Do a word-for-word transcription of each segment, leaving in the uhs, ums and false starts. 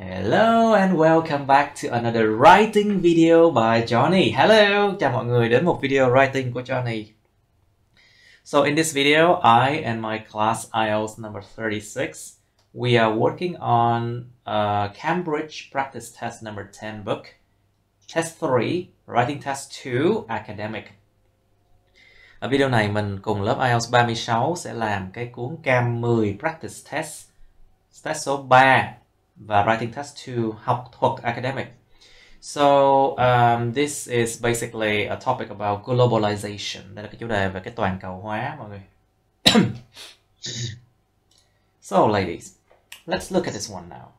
Hello and welcome back to another writing video by Johnny. Hello, chào mọi người đến một video writing của Johnny. So in this video, I and my class I E L T S number thirty-six, we are working on uh, Cambridge practice test number ten book, test three, writing test two, academic. Ở video này mình cùng lớp I E L T S ba mươi sáu sẽ làm cái cuốn Cam mười practice test, test số ba và writing test two, học thuật academic. So um, this is basically a topic about globalization. Đây là cái chủ đề về cái toàn cầu hóa mọi người. So ladies, let's look at this one now.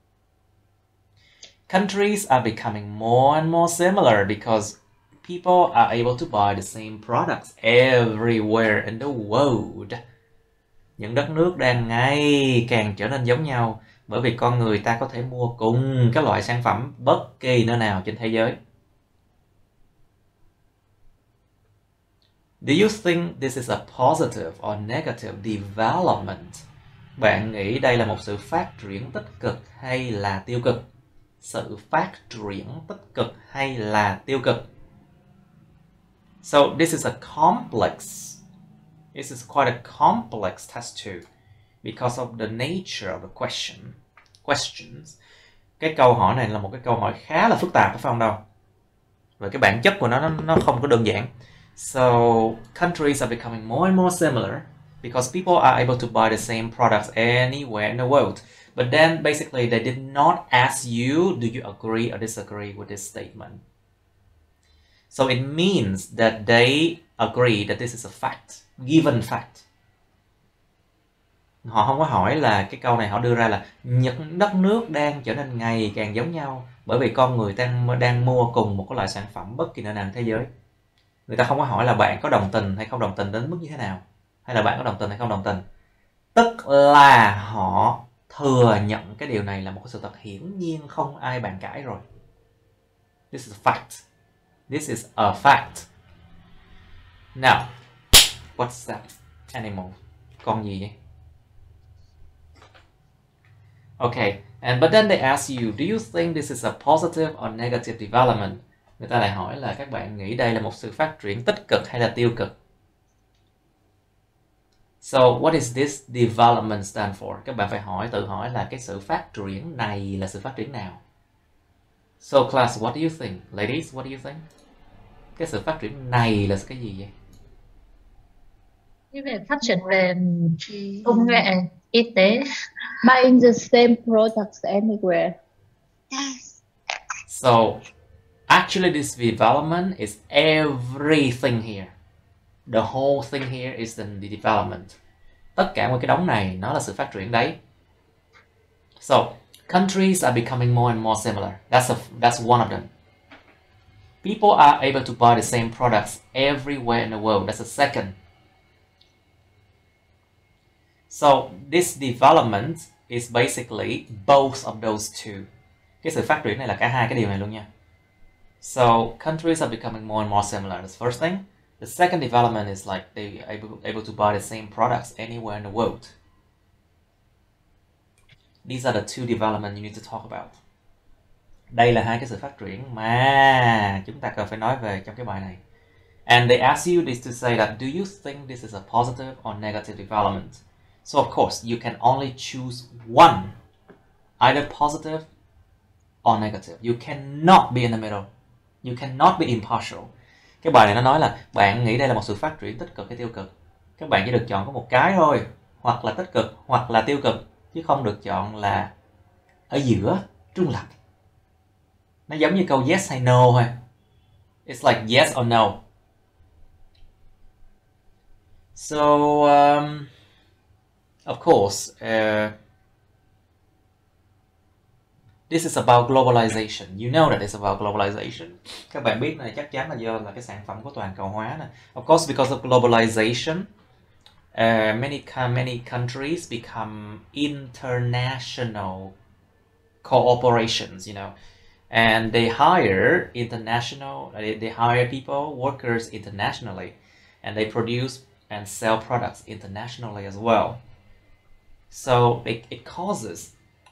Countries are becoming more and more similar because people are able to buy the same products everywhere in the world. Những đất nước đang ngày càng trở nên giống nhau bởi vì con người ta có thể mua cùng các loại sản phẩm bất kỳ nơi nào trên thế giới. Do you think this is a positive or negative development? Bạn nghĩ đây là một sự phát triển tích cực hay là tiêu cực? Sự phát triển tích cực hay là tiêu cực? So this is a complex, this is quite a complex test too, because of the nature of the question, questions. Cái câu hỏi này là một cái câu hỏi khá là phức tạp, phải không đâu? Và cái bản chất của nó, nó nó không có đơn giản. So countries are becoming more and more similar because people are able to buy the same products anywhere in the world. But then basically they did not ask you, do you agree or disagree with this statement? So it means that they agree that this is a fact, given fact. Họ không có hỏi là cái câu này họ đưa ra là những đất nước đang trở nên ngày càng giống nhau bởi vì con người đang đang mua cùng một cái loại sản phẩm bất kỳ nơi nào trên thế giới. Người ta không có hỏi là bạn có đồng tình hay không đồng tình đến mức như thế nào, hay là bạn có đồng tình hay không đồng tình. Tức là họ thừa nhận cái điều này là một cái sự thật hiển nhiên, không ai bàn cãi rồi. This is a fact. This is a fact. Now, what's that animal? Con gì vậy? Okay, and but then they ask you, do you think this is a positive or negative development? Người ta lại hỏi là các bạn nghĩ đây là một sự phát triển tích cực hay là tiêu cực? So what is this development stand for? Các bạn phải hỏi, tự hỏi là cái sự phát triển này là sự phát triển nào? So class, what do you think? Ladies, what do you think? Cái sự phát triển này là cái gì vậy? Cái về phát triển về công nghệ, y tế. Buying the same products anywhere. Yes. So actually this development is everything here. The whole thing here is the development. Tất cả một cái đống này nó là sự phát triển đấy. So countries are becoming more and more similar. That's a, that's one of them. People are able to buy the same products everywhere in the world. That's the second. So this development is basically both of those two. Cái sự phát triển này là cả hai cái điều này luôn nha. So countries are becoming more and more similar. That's the first thing. The second development is like they are able, able to buy the same products anywhere in the world. These are the two developments you need to talk about. Đây là hai cái sự phát triển mà chúng ta cần phải nói về trong cái bài này. And they ask you this to say that, do you think this is a positive or negative development? So of course, you can only choose one, either positive or negative. You cannot be in the middle. You cannot be impartial. Cái bài này nó nói là bạn nghĩ đây là một sự phát triển tích cực hay tiêu cực. Các bạn chỉ được chọn có một cái thôi, hoặc là tích cực hoặc là tiêu cực, chứ không được chọn là ở giữa, trung lập. Nó giống như câu yes hay no thôi. It's like yes or no. So um, of course, uh, this is about globalization. You know that it's about globalization. Các bạn biết này chắc chắn là do là cái sản phẩm của toàn cầu hóa này. Of course, because of globalization, uh, many many countries become international cooperations. You know, and they hire international. They, they hire people, workers internationally, and they produce and sell products internationally as well. So it, it causes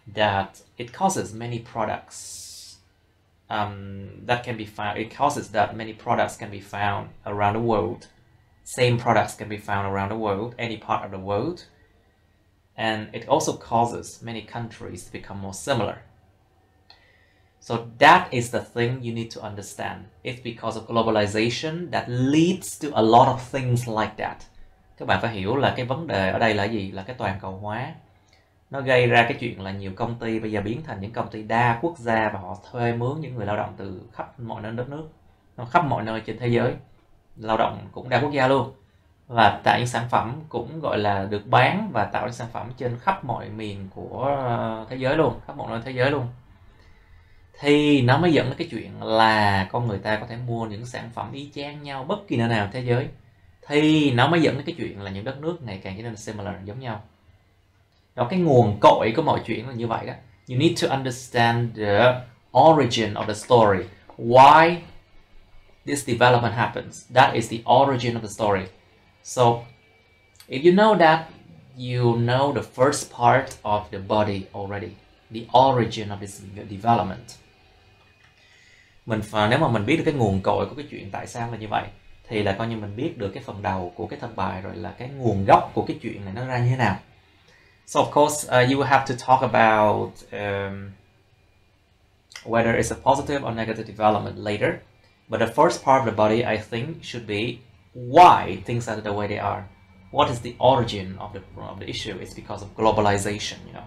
that it causes many products um, that can be found. It causes that many products can be found around the world. Same products can be found around the world, any part of the world. And it also causes many countries to become more similar. So that is the thing you need to understand. It's because of globalization that leads to a lot of things like that. Các bạn phải hiểu là cái vấn đề ở đây là gì? Là cái toàn cầu hóa. Nó gây ra cái chuyện là nhiều công ty bây giờ biến thành những công ty đa quốc gia và họ thuê mướn những người lao động từ khắp mọi nơi đất nước, khắp mọi nơi trên thế giới. Lao động cũng đa quốc gia luôn. Và tạo những sản phẩm cũng gọi là được bán và tạo những sản phẩm trên khắp mọi miền của thế giới luôn, khắp mọi nơi thế giới luôn. Thì nó mới dẫn đến cái chuyện là con người ta có thể mua những sản phẩm y chang nhau bất kỳ nơi nào thế giới. Thì nó mới dẫn đến cái chuyện là những đất nước ngày càng trở nên similar, giống nhau. Đó, cái nguồn cội của mọi chuyện là như vậy đó. You need to understand the origin of the story. Why this development happens. That is the origin of the story. So, if you know that, you know the first part of the body already. The origin of this development. Mình nếu mà mình biết được cái nguồn cội của cái chuyện tại sao là như vậy, thì là coi như mình biết được cái phần đầu của cái thân bài rồi, là cái nguồn gốc của cái chuyện này nó ra như thế nào. So of course, uh, you will have to talk about um, whether it's a positive or negative development later. But the first part of the body, I think, should be why things are the way they are. What is the origin of the of the issue? It's because of globalization, you know.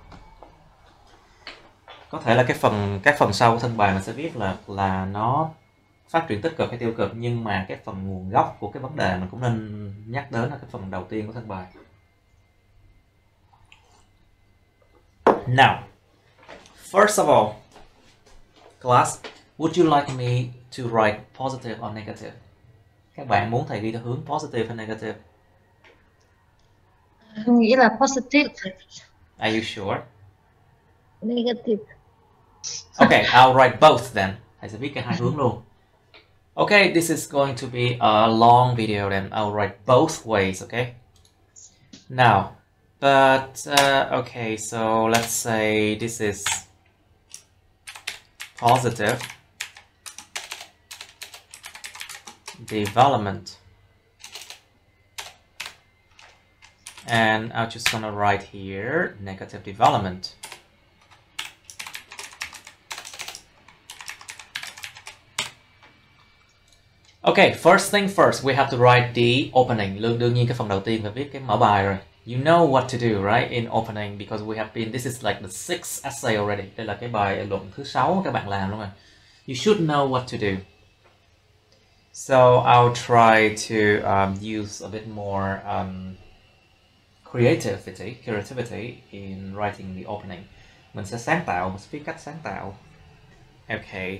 Có thể là cái phần các phần sau của thân bài mình sẽ viết là là nó phát triển tích cực hay tiêu cực, nhưng mà cái phần nguồn gốc của cái vấn đề mình cũng nên nhắc đến là cái phần đầu tiên của thân bài. Now, first of all, class, would you like me to write positive or negative? Các bạn muốn thầy đi theo hướng positive hay negative? Mình nghĩ là positive. Are you sure? Negative. Okay, I'll write both then. Thầy sẽ viết cả hai hướng luôn. Okay, this is going to be a long video then. I'll write both ways, okay? Now, but, uh, okay, so let's say this is positive development. And I'm just gonna write here negative development. Okay, first thing first, we have to write the opening. Đương nhiên cái phần đầu tiên phải viết cái mở bài rồi. You know what to do, right? In opening, because we have been, this is like the sixth essay already. Đây là cái bài luận thứ sáu các bạn làm đúng không? You should know what to do. So I'll try to um, use a bit more um, creativity, creativity in writing the opening. Mình sẽ sáng tạo, mình sẽ viết cách sáng tạo. Okay.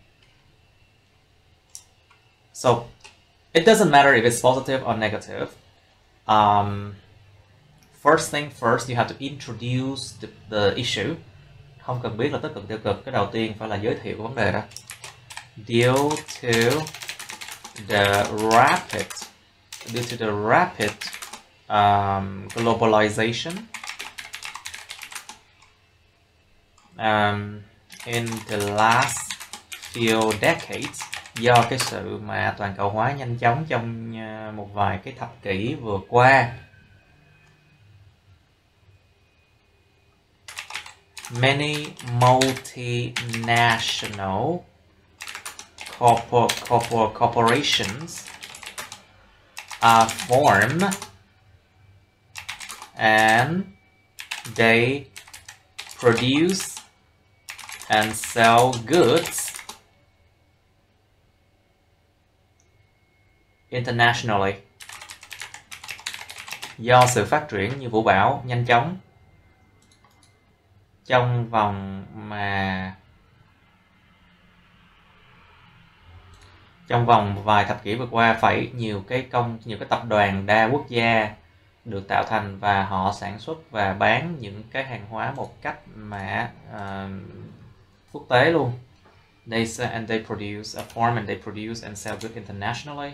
So it doesn't matter if it's positive or negative. Um, first thing first, you have to introduce the, the issue. Không cần biết là tích cực tiêu cực. Cái đầu tiên phải là giới thiệu cái vấn đề đó. Due to the rapid, due to the rapid um, globalization um, in the last few decades. Do cái sự mà toàn cầu hóa nhanh chóng trong một vài cái thập kỷ vừa qua, many multinational corpor corpor corporations are formed and they produce and sell goods internationally. Do sự phát triển như vũ bão nhanh chóng trong vòng mà trong vòng vài thập kỷ vừa qua, phải nhiều cái công nhiều cái tập đoàn đa quốc gia được tạo thành và họ sản xuất và bán những cái hàng hóa một cách mà uh, quốc tế luôn. They sell and they produce a form and they produce and sell goods internationally.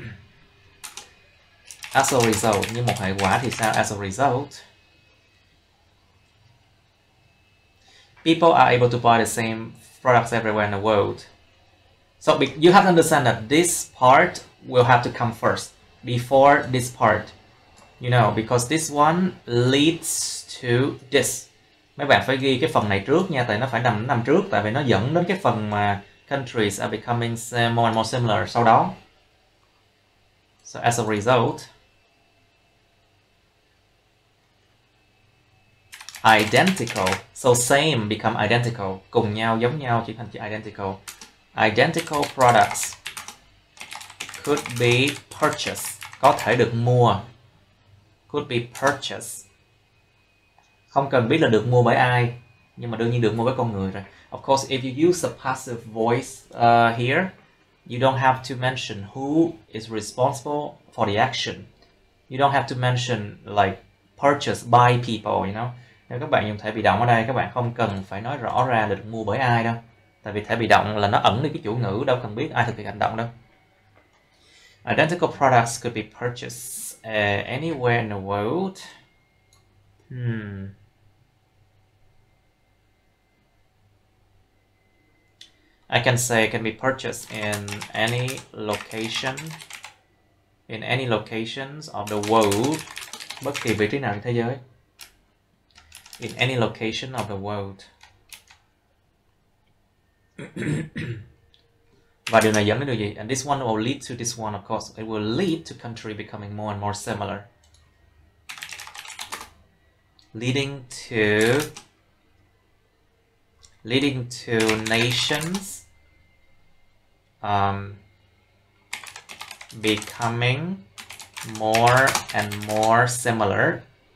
As a result, như một hệ quả thì sao? As a result, People are able to buy the same products everywhere in the world. So you have to understand that this part will have to come first before this part. You know, because this one leads to this. Mấy bạn phải ghi cái phần này trước nha, tại nó phải nằm nằm trước, tại vì nó dẫn đến cái phần mà countries are becoming more and more similar sau đó. So as a result, identical, so same become identical, cùng nhau giống nhau chỉ thành chữ identical. Identical products could be purchased, có thể được mua. Could be purchased. Không cần biết là được mua bởi ai, nhưng mà đương nhiên được mua bởi con người rồi. Of course, if you use a passive voice uh, here, you don't have to mention who is responsible for the action. You don't have to mention like purchased by people, you know. Nếu các bạn dùng thể bị động ở đây, các bạn không cần phải nói rõ ra là được mua bởi ai đâu. Tại vì thể bị động là nó ẩn đi cái chủ ngữ, đâu cần biết ai thực hiện hành động đâu. Identical products could be purchased uh, anywhere in the world. Hmm. I can say it can be purchased in any location, in any locations of the world, bất kỳ vị trí nào trên thế giới. In any location of the world. Và điều này dẫn đến điều gì? And this one will lead to this one, of course. It will lead to country becoming more and more similar. Leading to leading to nations um, becoming more and more similar.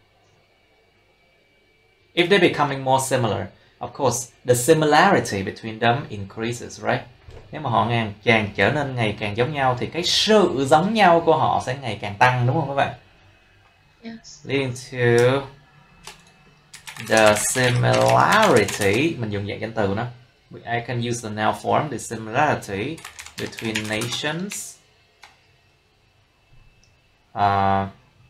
If they're becoming more similar, of course, the similarity between them increases, right? Nếu mà họ ngày càng trở nên ngày càng giống nhau thì cái sự giống nhau của họ sẽ ngày càng tăng, đúng không các bạn? Yes. Leading to the similarity, mình dùng dạng danh từ nó. I can use the noun form, the similarity between nations. Uh,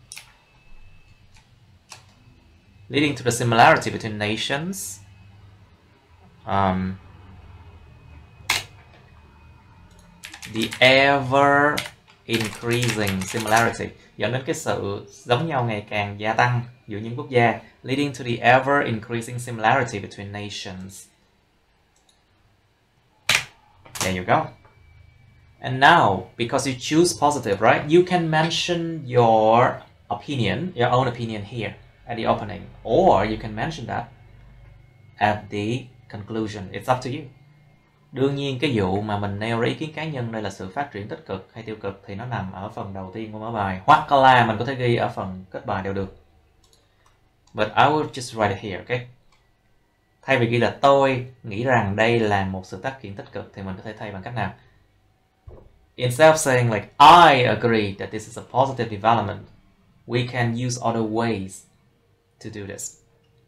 leading to the similarity between nations. Um, the ever increasing similarity, dẫn đến cái sự giống nhau ngày càng gia tăng giữa những quốc gia. Leading to the ever increasing similarity between nations. There you go. And now, because you choose positive, right, you can mention your opinion, your own opinion here at the opening, or you can mention that at the conclusion. It's up to you. Đương nhiên cái vụ mà mình nêu ra ý kiến cá nhân đây là sự phát triển tích cực hay tiêu cực thì nó nằm ở phần đầu tiên của mở bài, hoặc là mình có thể ghi ở phần kết bài đều được. But I will just write it here, okay? Thay vì ghi là tôi nghĩ rằng đây là một sự phát triển tích cực thì mình có thể thay bằng cách nào? Instead of saying like I agree that this is a positive development, we can use other ways to do this.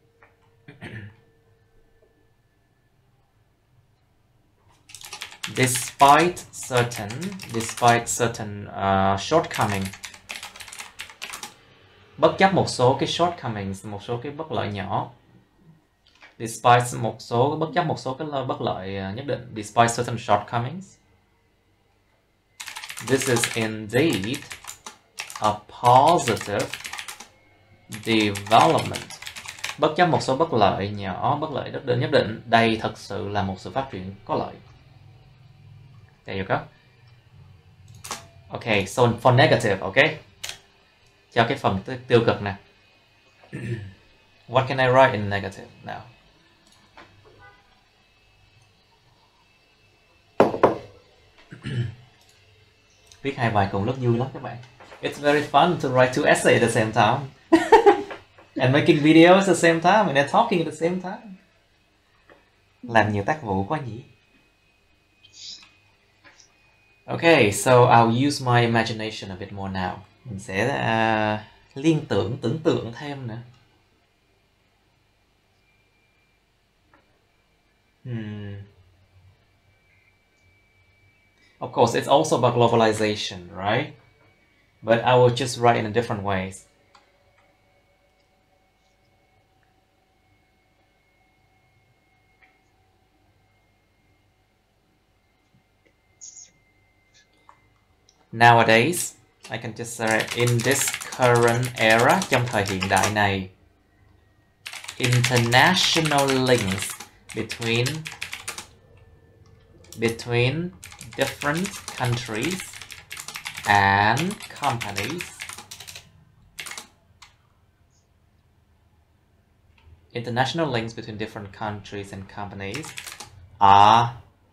Despite certain, despite certain uh, shortcoming, bất chấp một số cái shortcomings, một số cái bất lợi nhỏ. Despite một số bất chấp một số cái bất lợi nhất định. Despite certain shortcomings, this is indeed a positive development. Bất chấp một số bất lợi nhỏ, bất lợi nhất định nhất định, đây thật sự là một sự phát triển có lợi. There you go. Okay, so for negative, okay? Cho cái phần tiêu cực nè. What can I write in negative now? Viết hai bài cùng lúc vui lắm các bạn. It's very fun to write two essays at the same time. And making videos at the same time and then talking at the same time. Làm nhiều tác vụ quá nhỉ? Okay, so I'll use my imagination a bit more now. Mình sẽ uh, liên tưởng, tưởng tượng thêm nữa. Hmm. Of course, it's also about globalization, right? But I will just write in a different ways. Nowadays, I can just say in this current era, trong thời hiện đại này, international links between between different countries and companies international links between different countries and companies are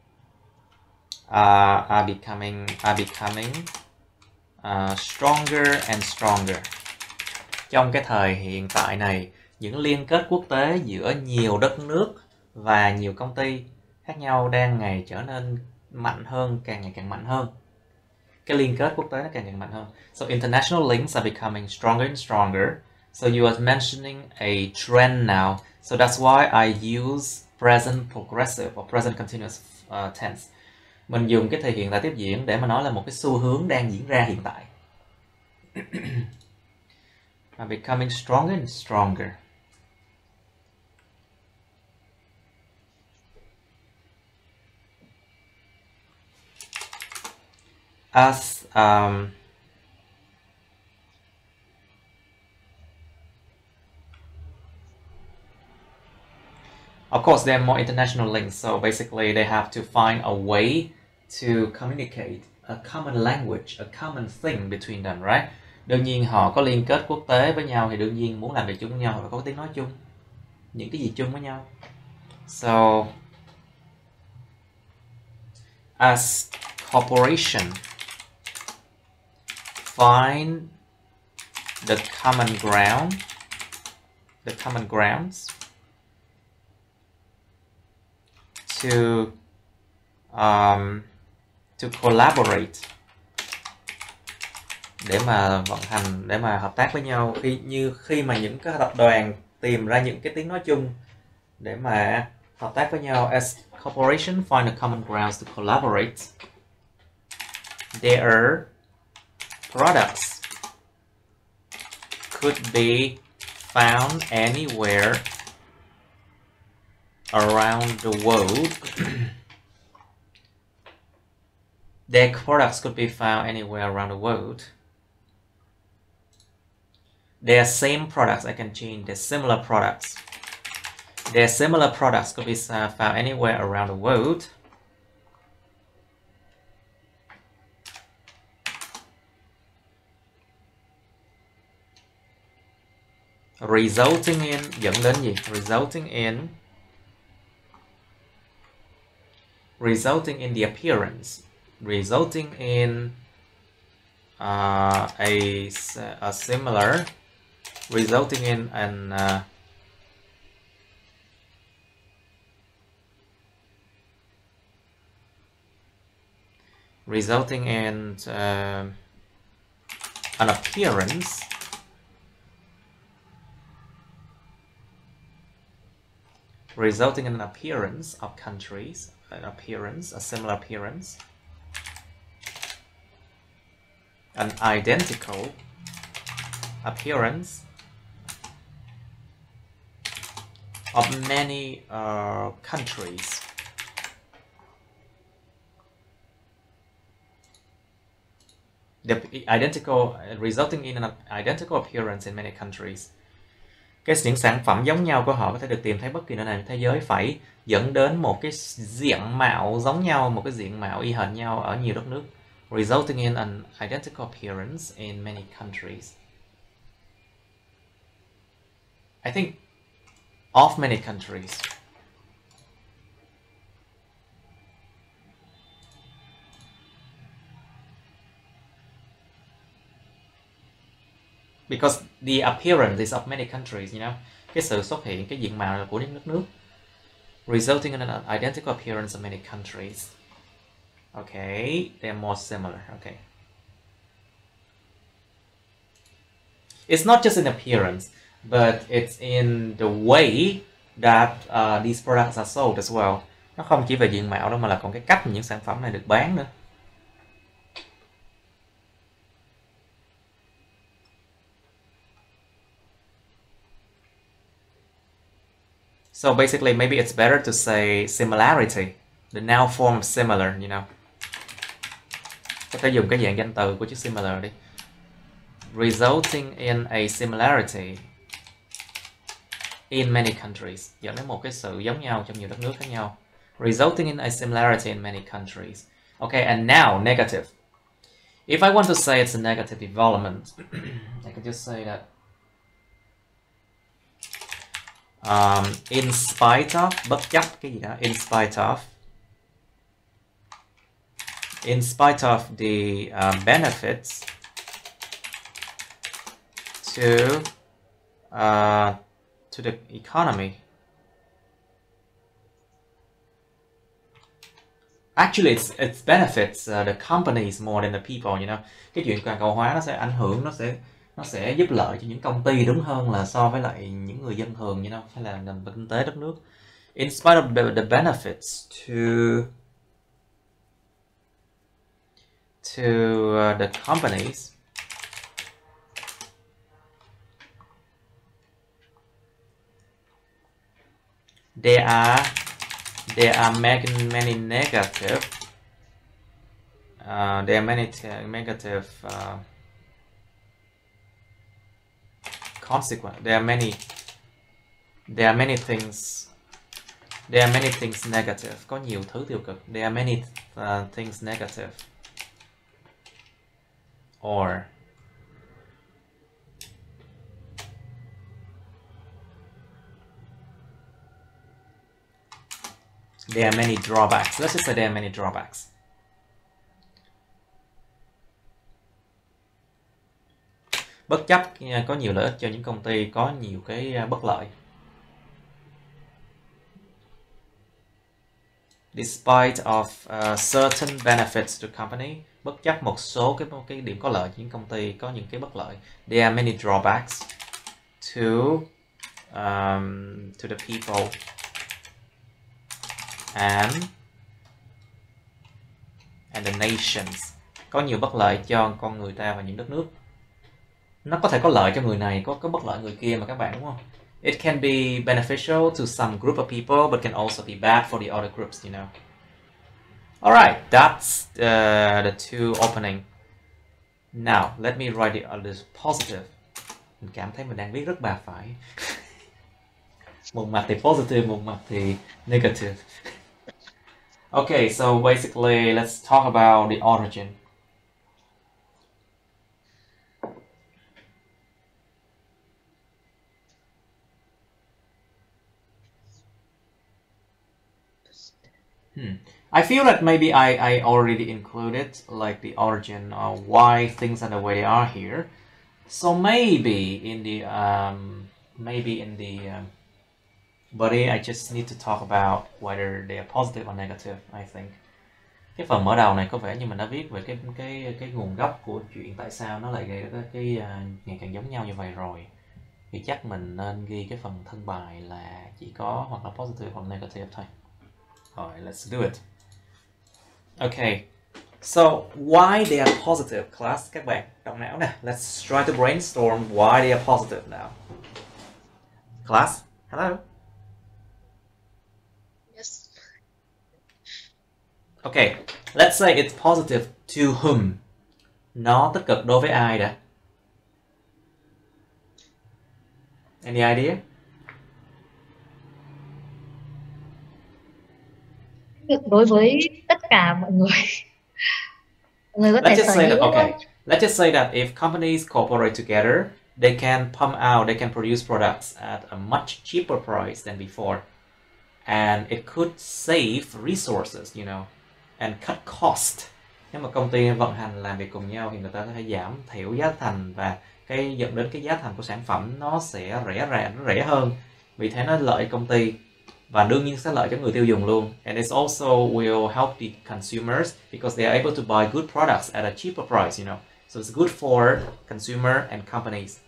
are, are becoming are becoming uh, stronger and stronger. Trong cái thời hiện tại này, những liên kết quốc tế giữa nhiều đất nước và nhiều công ty khác nhau đang ngày trở nên mạnh hơn, càng ngày càng mạnh hơn. Cái liên kết quốc tế nó càng ngày càng mạnh hơn. So international links are becoming stronger and stronger. So you are mentioning a trend now. So that's why I use present progressive or present continuous uh, tense. Mình dùng cái thể hiện tại tiếp diễn để mà nói là một cái xu hướng đang diễn ra hiện tại. Are becoming stronger and stronger. As um, of course, there are more international links, so basically they have to find a way to communicate a common language, a common thing between them, right? Đương nhiên họ có liên kết quốc tế với nhau thì đương nhiên muốn làm việc chung với nhau và có tiếng nói chung, những cái gì chung với nhau. So, as corporation find the common ground, the common grounds to um, to collaborate, để mà vận hành, để mà hợp tác với nhau, khi như khi mà những cái tập đoàn tìm ra những cái tiếng nói chung để mà hợp tác với nhau. As corporation find a common grounds to collaborate, their products could be found anywhere around the world. Their products could be found anywhere around the world. Their same products, I can change, their similar products. Their similar products could be found anywhere around the world. Resulting in, dẫn đến gì? Resulting in resulting in the appearance, resulting in uh, a, a similar, resulting in an uh, resulting in uh, an appearance resulting in an appearance of countries, an appearance, a similar appearance, an identical appearance of many uh, countries. The identical, resulting in an identical appearance in many countries. Cái những sản phẩm giống nhau của họ có thể được tìm thấy bất kỳ nơi nào trên thế giới, phải dẫn đến một cái diện mạo giống nhau, một cái diện mạo y hệt nhau ở nhiều đất nước. Resulting in an identical appearance in many countries. I think of many countries. Because the appearance is of many countries, you know. Cái sự xuất hiện, cái diện mạo là của những đất nước. Resulting in an identical appearance of many countries. Okay, they're more similar. Okay. It's not just in appearance, but it's in the way that uh, these products are sold as well. Nó không chỉ về diện mạo đâu mà là còn cái cách mà những sản phẩm này được bán nữa. So basically, maybe it's better to say similarity, the noun form of similar, you know. Có thể dùng cái dạng danh từ của chữ similar đi. Resulting in a similarity in many countries, dẫn đến một cái sự giống nhau trong nhiều đất nước khác nhau. Resulting in a similarity in many countries. Okay, and now negative. If I want to say it's a negative development, I can just say that um, in spite of, bất chấp cái gì đó, in spite of, in spite of the uh, benefits to uh, to the economy. Actually, it's it's benefits uh, the companies more than the people, you know. Cái chuyện toàn cầu hóa nó sẽ ảnh hưởng, nó sẽ nó sẽ giúp lợi cho những công ty đúng hơn là so với lại những người dân thường, you know, hay là nền kinh tế đất nước. In spite of the, the benefits to to uh, the companies, there are there are many many negative uh, there are many negative uh, consequences. There are many there are many things there are many things negative. Có nhiều thứ tiêu cực. There are many uh, things negative or there are many drawbacks. Let's just say there are many drawbacks. Bất chấp có nhiều lợi ích cho những công ty, có nhiều cái bất lợi. Despite of uh, certain benefits to company, bất chấp một số cái cái điểm có lợi cho những công ty, có những cái bất lợi. There are many drawbacks to um, to the people and and the nations. Có nhiều bất lợi cho con người ta và những đất nước. Nó có thể có lợi cho người này, có có bất lợi người kia mà các bạn, đúng không? It can be beneficial to some group of people, but can also be bad for the other groups, you know. Alright, that's uh, the two opening. Now, let me write the others positive. Mình cảm thấy mình đang viết rất bà phải. Một mặt thì positive, một mặt thì negative. Okay, so basically, let's talk about the origin. Hmm. I feel that maybe I, I already included like the origin of why things are the way they are here. So maybe in the um, maybe in the um, body I just need to talk about whether they are positive or negative. I think cái phần mở đầu này có vẻ như mình đã viết về cái cái cái nguồn gốc của chuyện tại sao nó lại gây ra cái uh, ngày càng giống nhau như vậy rồi. Thì chắc mình nên ghi cái phần thân bài là chỉ có hoặc là positive hoặc negative thôi. Alright, let's do it. Okay, so why they are positive, class? Các bạn động não nè. Let's try to brainstorm why they are positive now. Class, hello. Yes. Okay, let's say it's positive to whom. Nó tích cực đối với ai đã? Any idea? Đối với tất cả mọi người. Mọi người có Let's thể just sở say that, hữu. okay, let's just say that if companies cooperate together, they can pump out, they can produce products at a much cheaper price than before. And it could save resources, you know, and cut cost. Nếu mà công ty vận hành làm việc cùng nhau thì người ta có thể giảm thiểu giá thành và cái dẫn đến cái giá thành của sản phẩm nó sẽ rẻ rẻ nó rẻ hơn. Vì thế nó lợi công ty và đương nhiên sẽ lợi cho người tiêu dùng luôn. And it also will help the consumers because they are able to buy good products at a cheaper price, you know. So it's good for consumer and companies.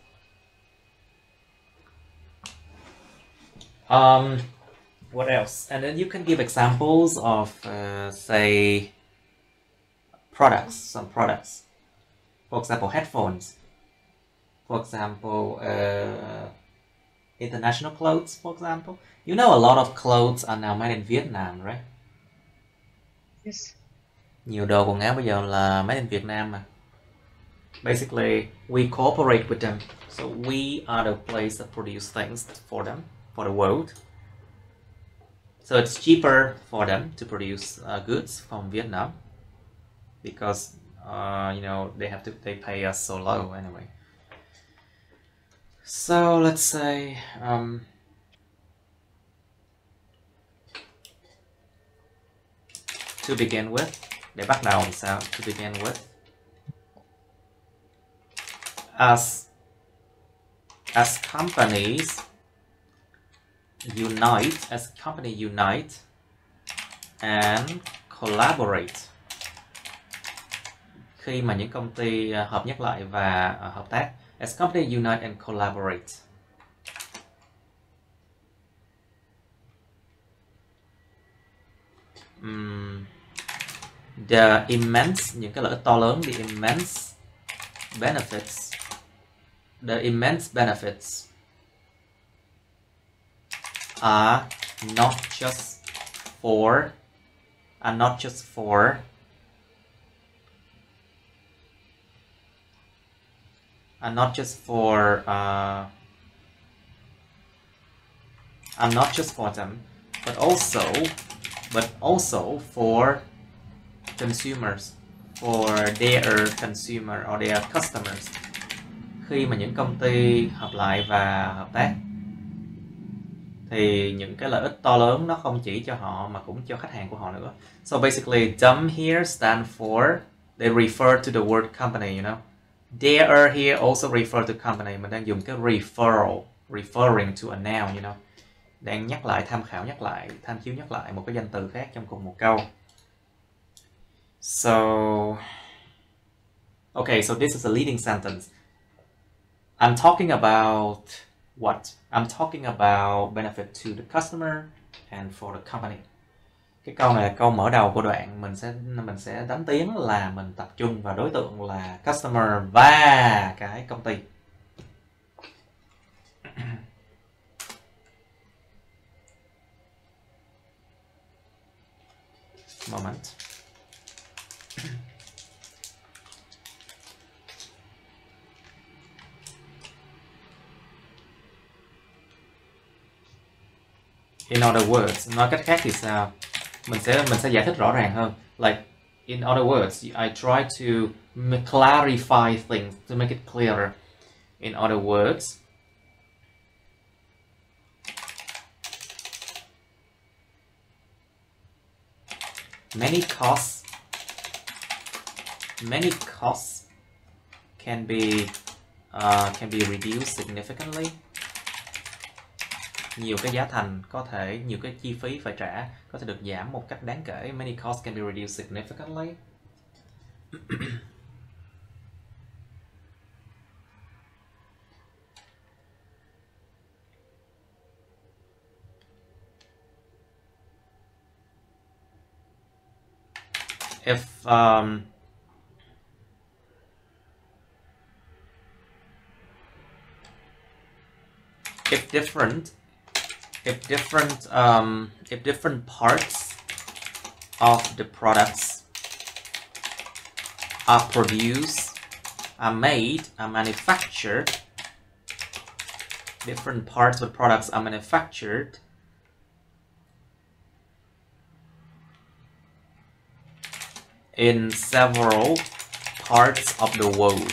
Um, what else? And then you can give examples of, uh, say, products, some products. For example, headphones. For example, uh, international clothes, for example. You know a lot of clothes are now made in Vietnam, right? Yes. Nhiều đồ quần áo bây giờ là made in Việt Nam mà. Basically, we cooperate with them. So we are the place that produce things for them, for the world. So it's cheaper for them to produce uh, goods from Vietnam because uh, you know they have to they pay us so low anyway. So let's say um, to begin with, để bắt đầu thì sao? To begin with, as as companies unite, as company unite and collaborate. Khi mà những công ty hợp nhất lại và uh, hợp tác. As company unite and collaborate. Um, the immense, những cái lợi ích to lớn, the immense benefits, the immense benefits are not just for, are not just for are not just for uh, are not just for them, but also but also for consumers, for their consumer or their customers. Khi mà những công ty hợp lại và hợp tác thì những cái lợi ích to lớn nó không chỉ cho họ mà cũng cho khách hàng của họ nữa. So basically, them here stand for, they refer to the word company, you know. There here also refer to company. Mình đang dùng cái referral, referring to a noun, you know. Đang nhắc lại, tham khảo nhắc lại, tham chiếu nhắc lại một cái danh từ khác trong cùng một câu. So, okay, so this is a leading sentence. I'm talking about what? I'm talking about benefit to the customer and for the company. Cái câu này là câu mở đầu của đoạn, mình sẽ mình sẽ đánh tiếng là mình tập trung vào đối tượng là customer và cái công ty. Moment. In other words, nói cách khác thì sao? Mình sẽ mình sẽ giải thích rõ ràng hơn. Like in other words, I try to clarify things to make it clearer. In other words, many costs many costs can be uh, can be reduced significantly. Nhiều cái giá thành có thể, nhiều cái chi phí phải trả có thể được giảm một cách đáng kể. Many costs can be reduced significantly. If um, if different if different um, if different parts of the products are produced, are made, are manufactured, different parts of the products are manufactured in several parts of the world.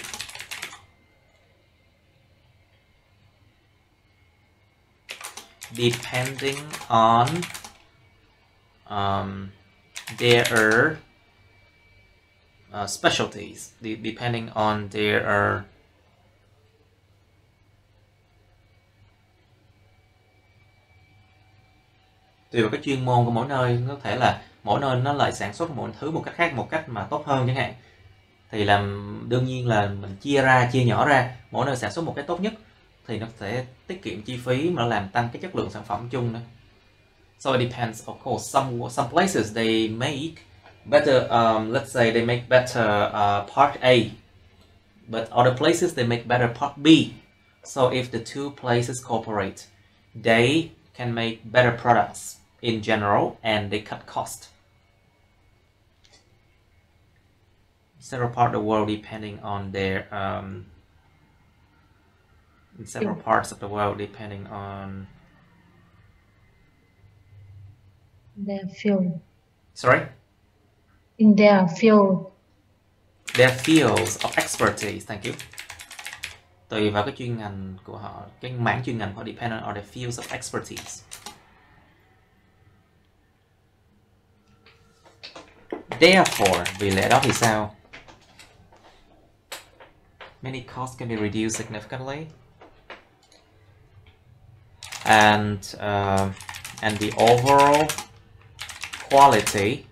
Depending on um, their uh, specialties, de depending on their uh, tùy vào cái chuyên môn của mỗi nơi. Có thể là mỗi nơi nó lại sản xuất một thứ một cách khác, một cách mà tốt hơn chẳng hạn. Thì làm đương nhiên là mình chia ra, chia nhỏ ra, mỗi nơi sản xuất một cái tốt nhất thì nó sẽ tiết kiệm chi phí mà nó làm tăng cái chất lượng sản phẩm chung nữa. So it depends, of course. Some some places they make better. Um, let's say they make better uh, part A, but other places they make better part B. So if the two places cooperate, they can make better products in general, and they cut cost. several parts of the world depending on their um, in several parts of the world depending on their field. Sorry? In their field. Their fields of expertise. Thank you. Tùy vào cái chuyên ngành của họ, cái mảng chuyên ngành của họ, dependent on their fields of expertise. Therefore, vì lẽ đó thì sao? Many costs can be reduced significantly, and uh, and the overall quality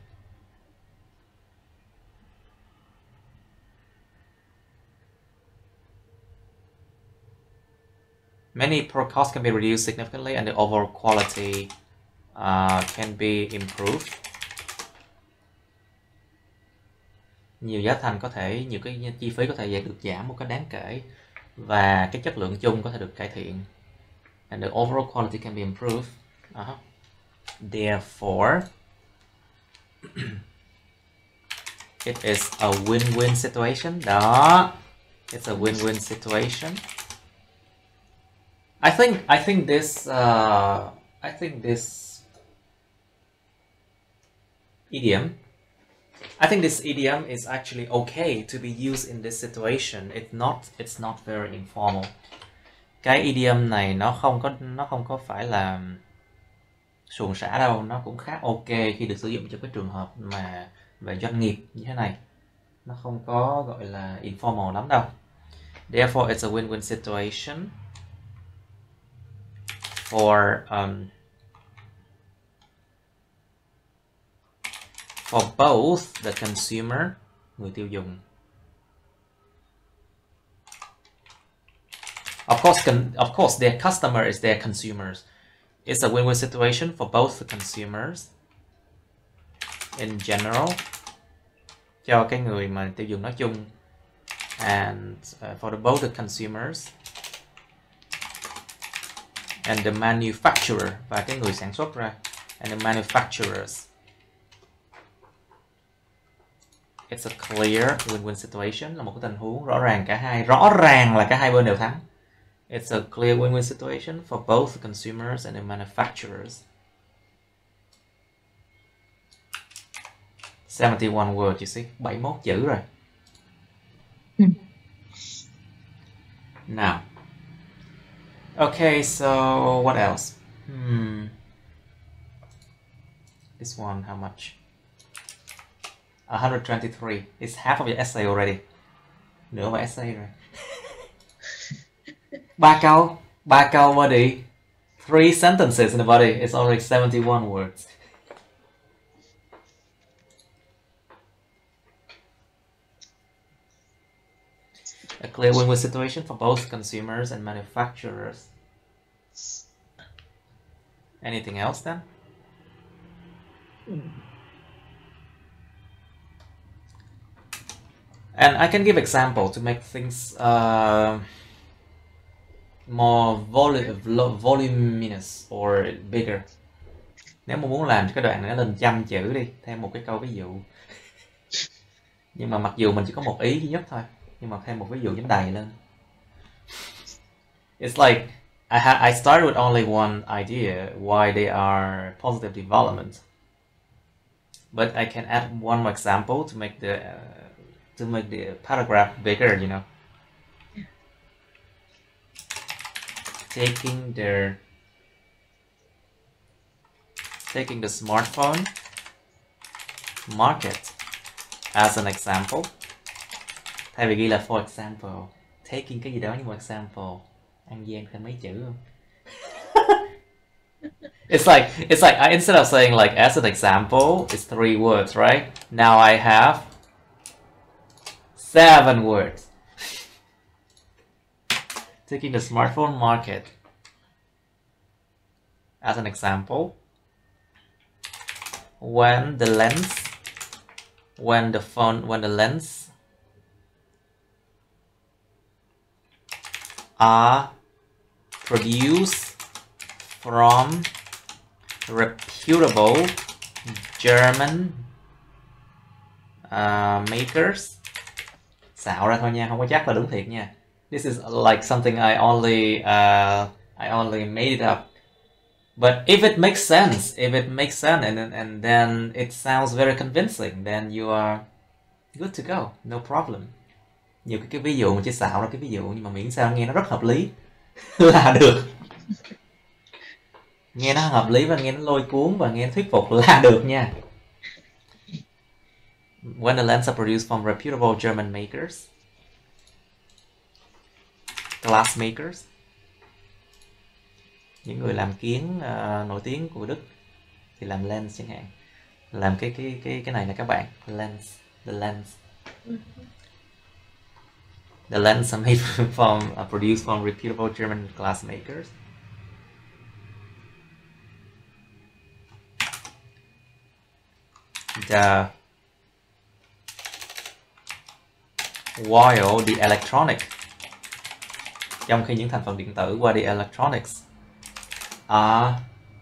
many pro costs can be reduced significantly, and the overall quality uh, can be improved. Nhiều giá thành có thể, nhiều cái chi phí có thể được giảm một cách đáng kể, và cái chất lượng chung có thể được cải thiện. And the overall quality can be improved. Uh-huh. Therefore, it is a win-win situation. Đó, it's a win-win situation. I think I think this uh, I think this idiom I think this idiom is actually okay to be used in this situation. It's not it's not very informal. Cái idiom này nó không có nó không có phải là suồng sã đâu, nó cũng khá ok khi được sử dụng trong cái trường hợp mà về doanh nghiệp như thế này. Nó không có gọi là informal lắm đâu. Therefore, it's a win-win situation for um, for both the consumer, người tiêu dùng. Of course, con of course, their customer is their consumers. It's a win-win situation for both the consumers in general, cho cái người mà tiêu dùng nói chung, and uh, for the both the consumers and the manufacturer, và cái người sản xuất ra, and the manufacturers. It's a clear win-win situation, là một cái tình huống rõ ràng cả hai rõ ràng là cả hai bên đều thắng. It's a clear win-win situation for both the consumers and the manufacturers. seventy-one words, you see, bảy mươi mốt chữ rồi. Ừ. Now, okay, so what else? Hmm. This one, how much? one hundred twenty-three. It's half of your essay already. Nửa bài essay rồi. Ba câu, ba câu body. Three sentences in the body. It's already seventy-one words. A clear win-win situation for both consumers and manufacturers. Anything else then? And I can give example to make things uh, more volu voluminous or bigger. Nếu mà muốn làm cái đoạn này nó lên trăm chữ đi, thêm một cái câu ví dụ. Nhưng mà mặc dù mình chỉ có một ý duy nhất thôi, nhưng mà thêm một ví dụ nhấn đầy lên. It's like I ha I started with only one idea why they are positive development, but I can add one more example to make the uh, to make the paragraph bigger, you know. Taking their taking the smartphone market as an example. Thay vì ghi là for example, taking cái gì đó như một example. An Giang thêm mấy chữ không? It's like it's like I, instead of saying like as an example, it's three words, right? Now I have seven words. Taking the smartphone market as an example. When the lens, when the phone, when the lens are produced from reputable German uh, makers, Xạo ra thôi nha, không có chắc là đúng thiệt nha. This is like something I only uh, I only made it up. But if it makes sense, if it makes sense and and then it sounds very convincing, then you are good to go, no problem. Nhiều cái, cái ví dụ mình chỉ xạo ra cái ví dụ nhưng mà miễn sao nghe nó rất hợp lý là được. Nghe nó hợp lý và nghe nó lôi cuốn và nghe nó thuyết phục là được nha. When the lens are produced from reputable German makers, glass makers, những người làm kiến uh, nổi tiếng của Đức thì làm lens chẳng hạn, làm cái cái cái cái này là các bạn lens, the lens, the lens are made from uh, produced from reputable German glass makers. The while the electronic, trong khi những thành phần điện tử qua the electronics are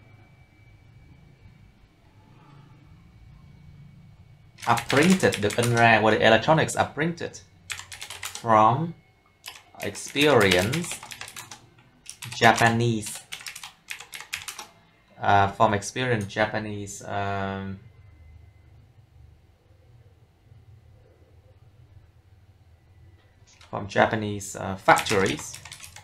are printed, được in ra, qua the electronics are printed from experienced Japanese uh, from experienced Japanese um, from Japanese uh, factories.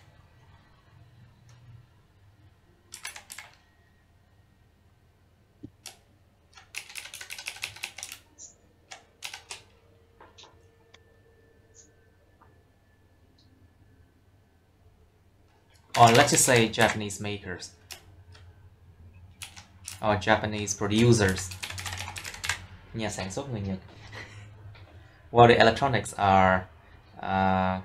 Or let's just say Japanese makers or Japanese producers, nhà sản xuất người Nhật. While the electronics are uh,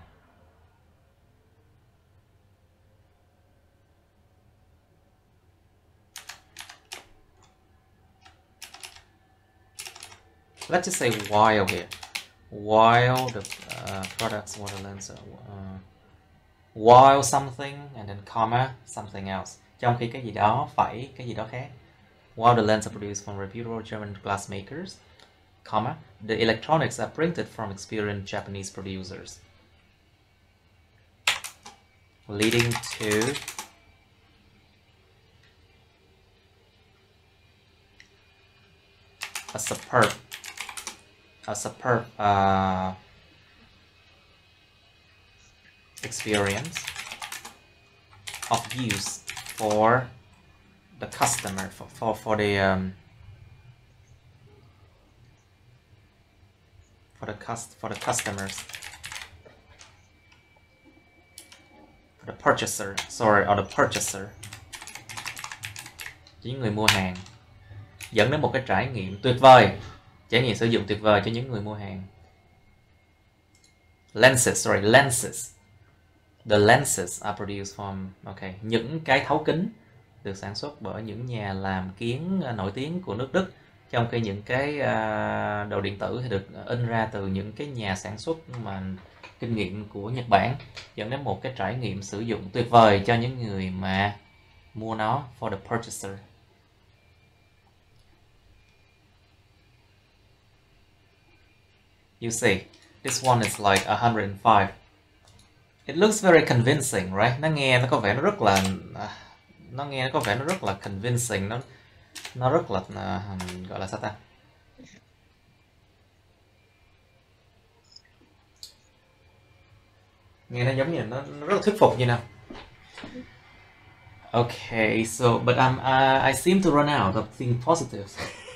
let's just say while here, while the uh, products, while the lens, uh, while something and then comma something else, trong khi cái gì đó phải cái gì đó khác. While the lens are produced from reputable German glass makers, comma, the electronics are printed from experienced Japanese producers, leading to a superb a superb uh, experience of use for the customer, for for, for the um, for the cust for the customers, for the purchaser, sorry, or the purchaser, những người mua hàng, dẫn đến một cái trải nghiệm tuyệt vời, trải nghiệm sử dụng tuyệt vời cho những người mua hàng. Lenses, sorry, lenses. The lenses are produced from, okay, những cái thấu kính được sản xuất bởi những nhà làm kiến nổi tiếng của nước Đức, trong khi những cái uh, đồ điện tử thì được in ra từ những cái nhà sản xuất mà kinh nghiệm của Nhật Bản, dẫn đến một cái trải nghiệm sử dụng tuyệt vời cho những người mà mua nó, for the purchaser. You see, this one is like one hundred five. It looks very convincing, right? Nó nghe nó có vẻ nó rất là nó nghe nó có vẻ nó rất là convincing, nó nó rất là uh, gọi là sao ta? Nghe nó giống như nó, nó rất là thuyết phục như nào. Okay, so but I'm uh, I seem to run out of think positives.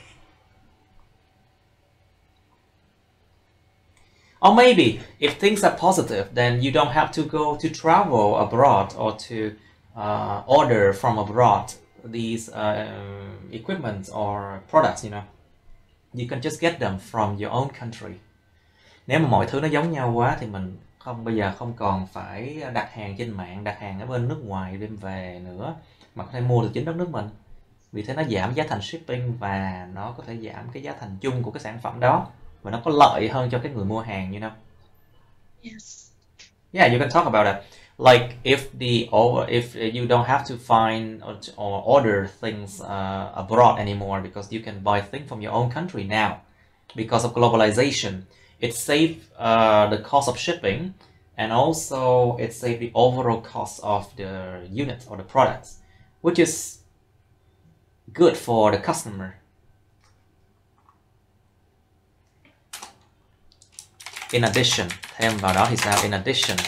Or maybe if things are positive, then you don't have to go to travel abroad or to uh, order from abroad these uh, equipment or products, you know. You can just get them from your own country. Nếu mà mọi thứ nó giống nhau quá thì mình không bây giờ không còn phải đặt hàng trên mạng, đặt hàng ở bên nước ngoài đem về nữa, mà có thể mua từ chính đất nước mình. Vì thế nó giảm giá thành shipping và nó có thể giảm cái giá thành chung của cái sản phẩm đó. Và nó có lợi hơn cho cái người mua hàng, you know. Yes. Yeah, you can talk about that. Like if the or if you don't have to find or, or order things uh, abroad anymore because you can buy things from your own country now because of globalization. it saved uh, the cost of shipping, and also it saved the overall cost of the unit or the products, which is good for the customer. In addition, thêm vào đó thì sao? In addition,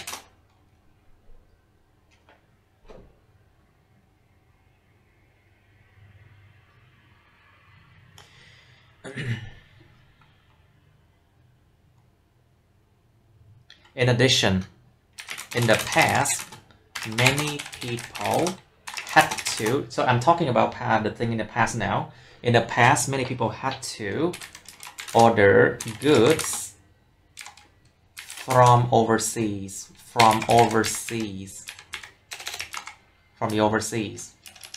in addition, in the past, many people had to, so I'm talking about the thing in the past now. In the past, many people had to order goods from overseas, from overseas, from the overseas.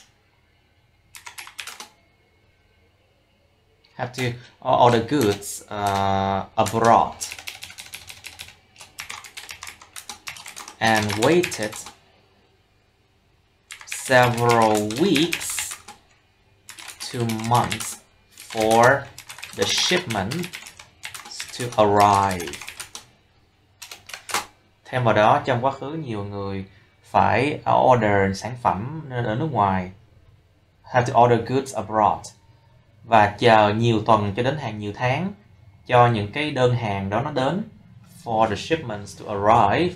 Have to order goods uh, abroad and waited several weeks to months for the shipment to arrive. Thêm vào đó, trong quá khứ nhiều người phải order sản phẩm ở nước ngoài, have to order goods abroad, và chờ nhiều tuần cho đến hàng nhiều tháng cho những cái đơn hàng đó nó đến, for the shipments to arrive.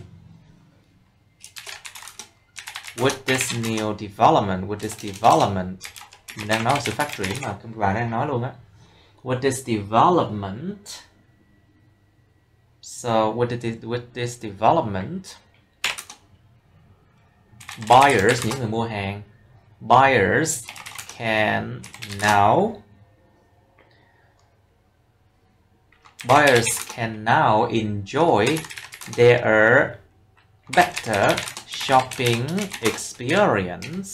With this new development, with this development, mình đang nói sự phát triển mà các bạn đang nói luôn á. With this development, so with this, with this development, buyers, những người mua hàng, buyers can now, buyers can now enjoy their better shopping experience.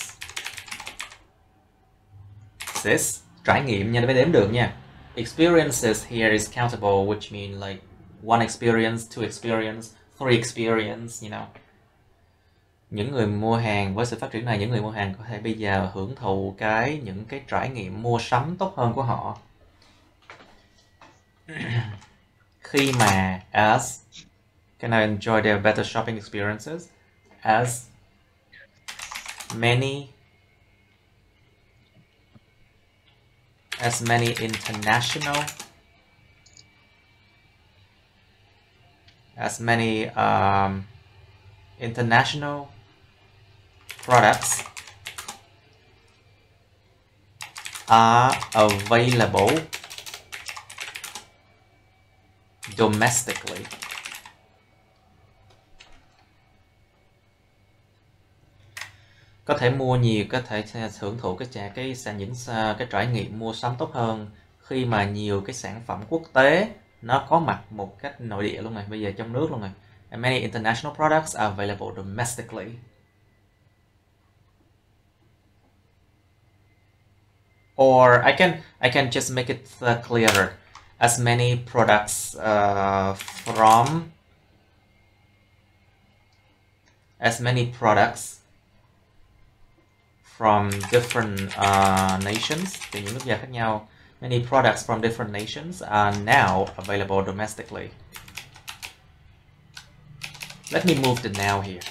This trải nghiệm nha, phải đếm được nha. Experiences here is countable, which mean like one experience, two experience, three experience, you know. Những người mua hàng, với sự phát triển này, những người mua hàng có thể bây giờ hưởng thụ cái những cái trải nghiệm mua sắm tốt hơn của họ. Khi mà as can I enjoy their better shopping experiences, as many as many international as many um, international products are available domestically. Có thể mua nhiều, có thể hưởng thụ cái trả cái những cái trải nghiệm mua sắm tốt hơn khi mà nhiều cái sản phẩm quốc tế nó có mặt một cách nội địa luôn này, bây giờ trong nước luôn này. And many international products are available domestically. Or I can I can just make it uh, clearer. As many products uh, from as many products from different uh, nations, từ những quốc gia khác nhau. Many products from different nations are now available domestically. Let me move the now here.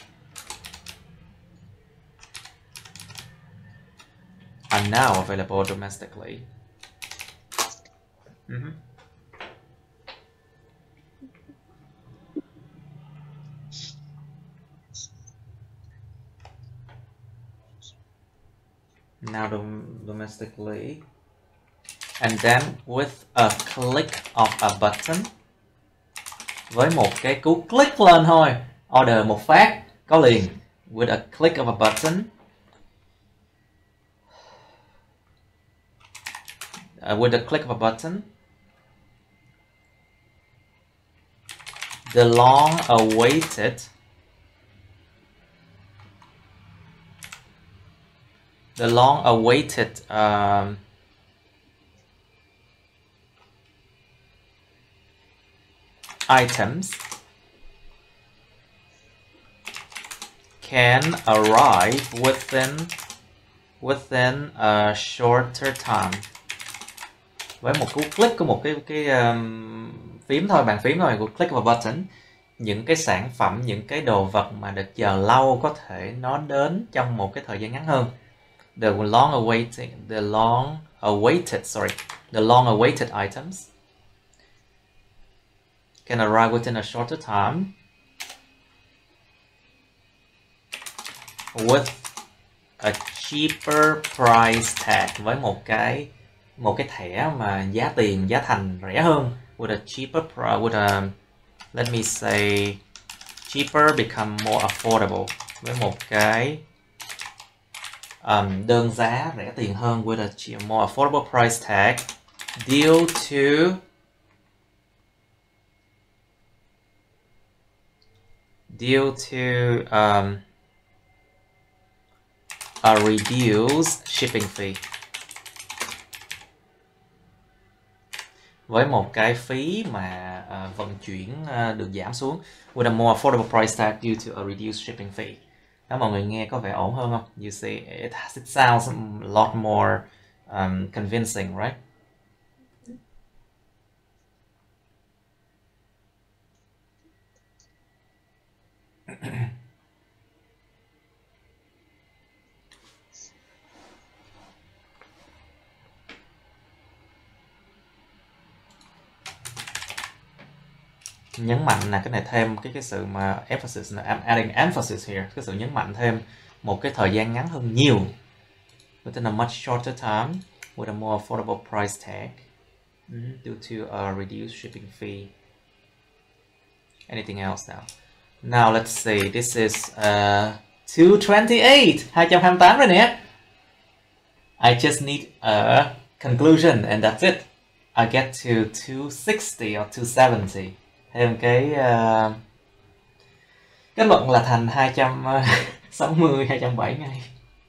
Are now available domestically. Mm-hmm. Now dom domestically, and then with a click of a button, với một cái cú click lên thôi, order một phát có liền. With a click of a button, uh, with a click of a button, the long awaited the long awaited um, items can arrive within within a shorter time. Với một cú click của một cái cái um, phím thôi, bàn phím thôi, click vào button. Những cái sản phẩm, những cái đồ vật mà được chờ lâu có thể nó đến trong một cái thời gian ngắn hơn. The long awaited, the long awaited, sorry, the long awaited items can arrive within a shorter time with a cheaper price tag, với một cái một cái thẻ mà giá tiền, giá thành rẻ hơn. With a cheaper price, with a, let me say, cheaper become more affordable, với một cái um, đơn giá rẻ tiền hơn. With a more affordable price tag due to due to um, a reduced shipping fee, với một cái phí mà uh, vận chuyển uh, được giảm xuống. With a more affordable price tag due to a reduced shipping fee. Đó, mọi người nghe có vẻ ổn hơn không? You see, it, it sounds a lot more um, convincing, right? Nhấn mạnh là cái này thêm cái cái sự mà emphasis, là I'm adding emphasis here, cái sự nhấn mạnh thêm một cái thời gian ngắn hơn nhiều. Within a much shorter time with a more affordable price tag mm, due to a reduced shipping fee. Anything else now? Now let's see, this is uh, two twenty-eight, hai trăm hai mươi tám rồi nè. I just need a conclusion and that's it. I get to two sixty or two seventy. Thêm cái uh, kết luận là thành hai trăm sáu mươi, hai trăm bảy mươi ngay.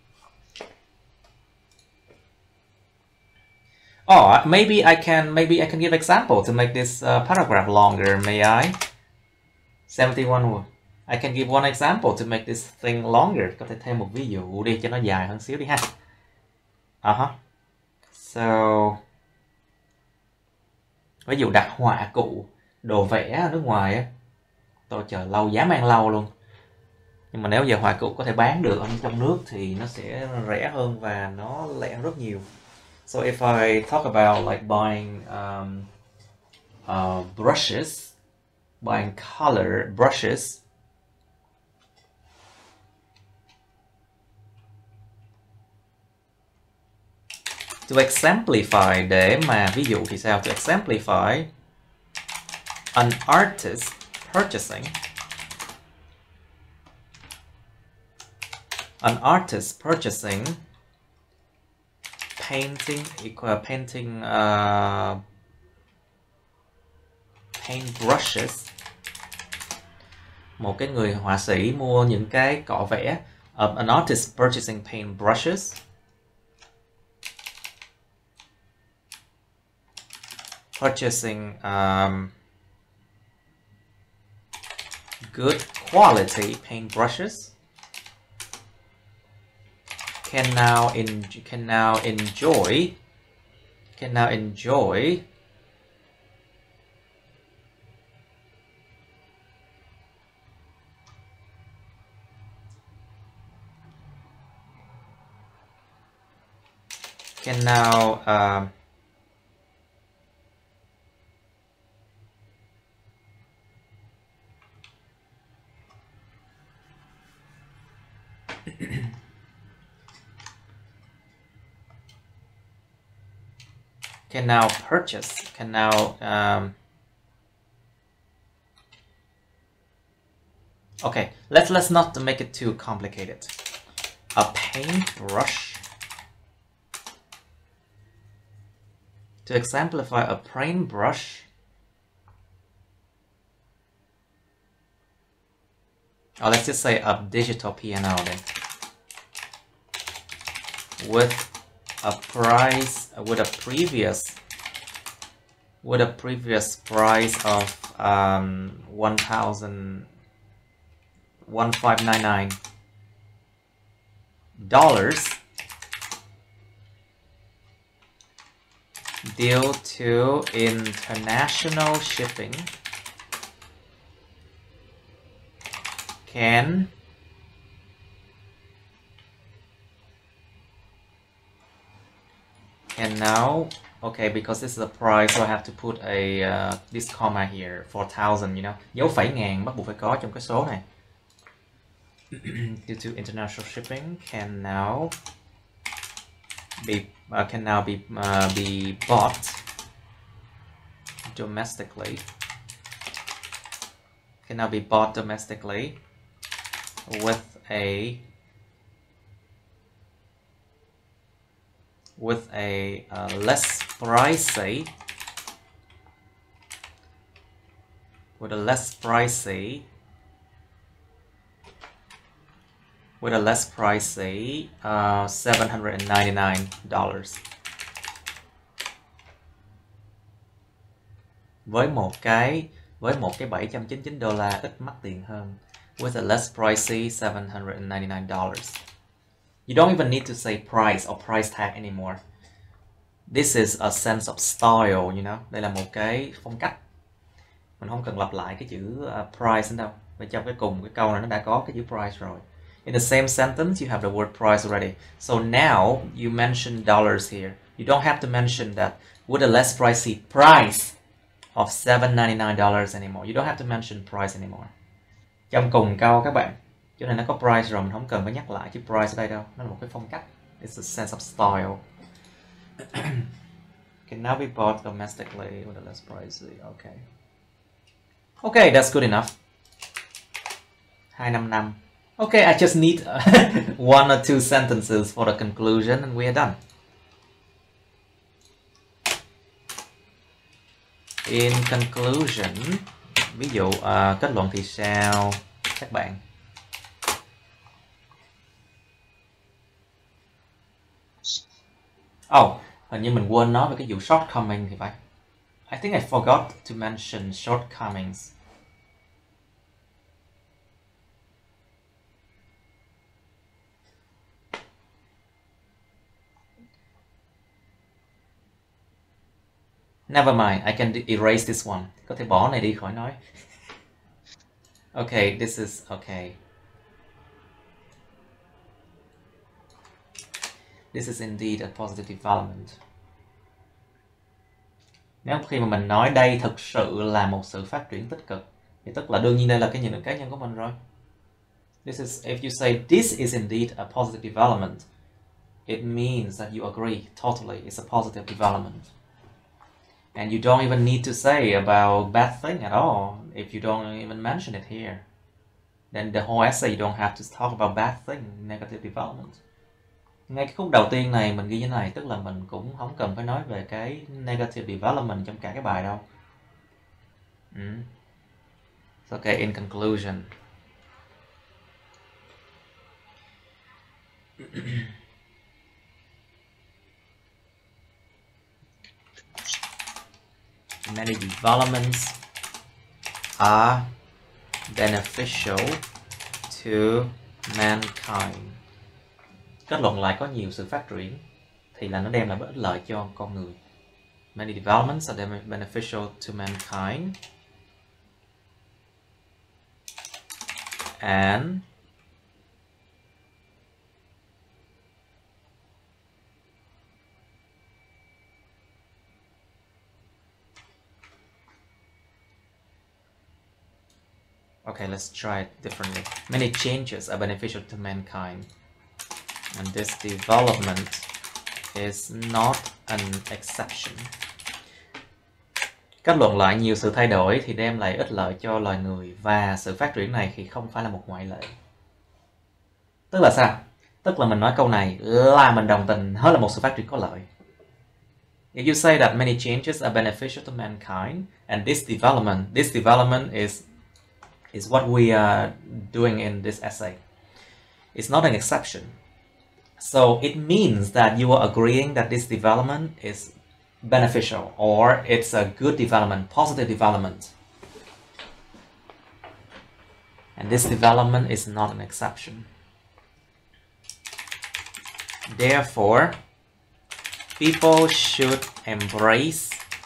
Oh, maybe I can maybe I can give example to make this uh, paragraph longer. May I? seventy-one word. I can give one example to make this thing longer. Có thể thêm một ví dụ đi cho nó dài hơn xíu đi ha. Uh-huh. So, ví dụ đặt họa cụ, đồ vẽ ở nước ngoài á, tôi chờ lâu, giá mang lâu luôn. Nhưng mà nếu giờ họa cụ có thể bán được ở trong nước thì nó sẽ rẻ hơn và nó lẻ rất nhiều. So if I talk about like buying um, uh, brushes, buying color brushes, to exemplify, để mà ví dụ thì sao? To exemplify an artist purchasing an artist purchasing painting equal painting uh, paint brushes. Một cái người họa sĩ mua những cái cọ vẽ. Uh, an artist purchasing paint brushes purchasing um, good quality paint brushes can now in can now enjoy can now enjoy can now um, can now purchase, can now um, okay, let's let's not make it too complicated. A paintbrush, to exemplify a paintbrush, or let's just say a digital piano then, with a price with a previous with a previous price of um, one thousand one five nine nine dollars due to international shipping can can now, okay, because this is a price, so I have to put a uh, this comma here, four thousand, you know, dấu phẩy ngàn bắt buộc phải có trong cái số này. Due to international shipping can now be uh, can now be uh, be bought domestically. Can now be bought domestically with a with a uh, less pricey with a less pricey with a less pricey uh, seven hundred ninety-nine dollars. Với một cái với một cái bảy trăm chín mươi chín đô la ít mắc tiền hơn. With a less pricey seven hundred ninety-nine dollars. You don't even need to say price or price tag anymore. This is a sense of style, you know. Đây là một cái phong cách. Mình không cần lặp lại cái chữ uh, price nữa đâu. Và trong cái cùng cái câu này nó đã có cái chữ price rồi. In the same sentence, you have the word price already. So now you mention dollars here. You don't have to mention that with a less pricey price of seven ninety-nine dollars anymore. You don't have to mention price anymore. Trong cùng câu các bạn, chỗ này nó có price rồi, mình không cần phải nhắc lại chữ price ở đây đâu. Nó là một cái phong cách. It's a sense of style. Can now be bought domestically with a less pricey. Okay. Okay, that's good enough. hai năm năm. Okay, I just need one or two sentences for the conclusion and we are done. In conclusion, ví dụ uh, kết luận thì sao các bạn? Oh, hình như mình quên nói về cái vụ shortcoming thì phải. I think I forgot to mention shortcomings. Never mind, I can erase this one. Có thể bỏ này đi khỏi nói. Okay, this is okay. This is indeed a positive development. Nếu khi mà mình nói đây thực sự là một sự phát triển tích cực, thì tức là đương nhiên đây là cái nhìn nhận cá nhân của mình rồi. This is, if you say this is indeed a positive development, it means that you agree totally it's a positive development. And you don't even need to say about bad thing at all if you don't even mention it here. Then the whole essay you don't have to talk about bad thing, negative development. Ngay cái khúc đầu tiên này mình ghi như này, tức là mình cũng không cần phải nói về cái negative development trong cả cái bài đâu. Mm. So, okay, in conclusion. Many developments are beneficial to mankind. Kết luận lại có nhiều sự phát triển thì là nó đem lại ích lợi cho con người. Many developments are beneficial to mankind and okay, let's try it differently. Many changes are beneficial to mankind. And this development is not an exception. Kết luận lại nhiều sự thay đổi thì đem lại ích lợi cho loài người và sự phát triển này thì không phải là một ngoại lệ. Tức là sao? Tức là mình nói câu này là mình đồng tình đó là một sự phát triển có lợi. If you say that many changes are beneficial to mankind and this development, this development is is what we are doing in this essay. It's not an exception. So it means that you are agreeing that this development is beneficial or it's a good development, positive development. And this development is not an exception. Therefore, people should embrace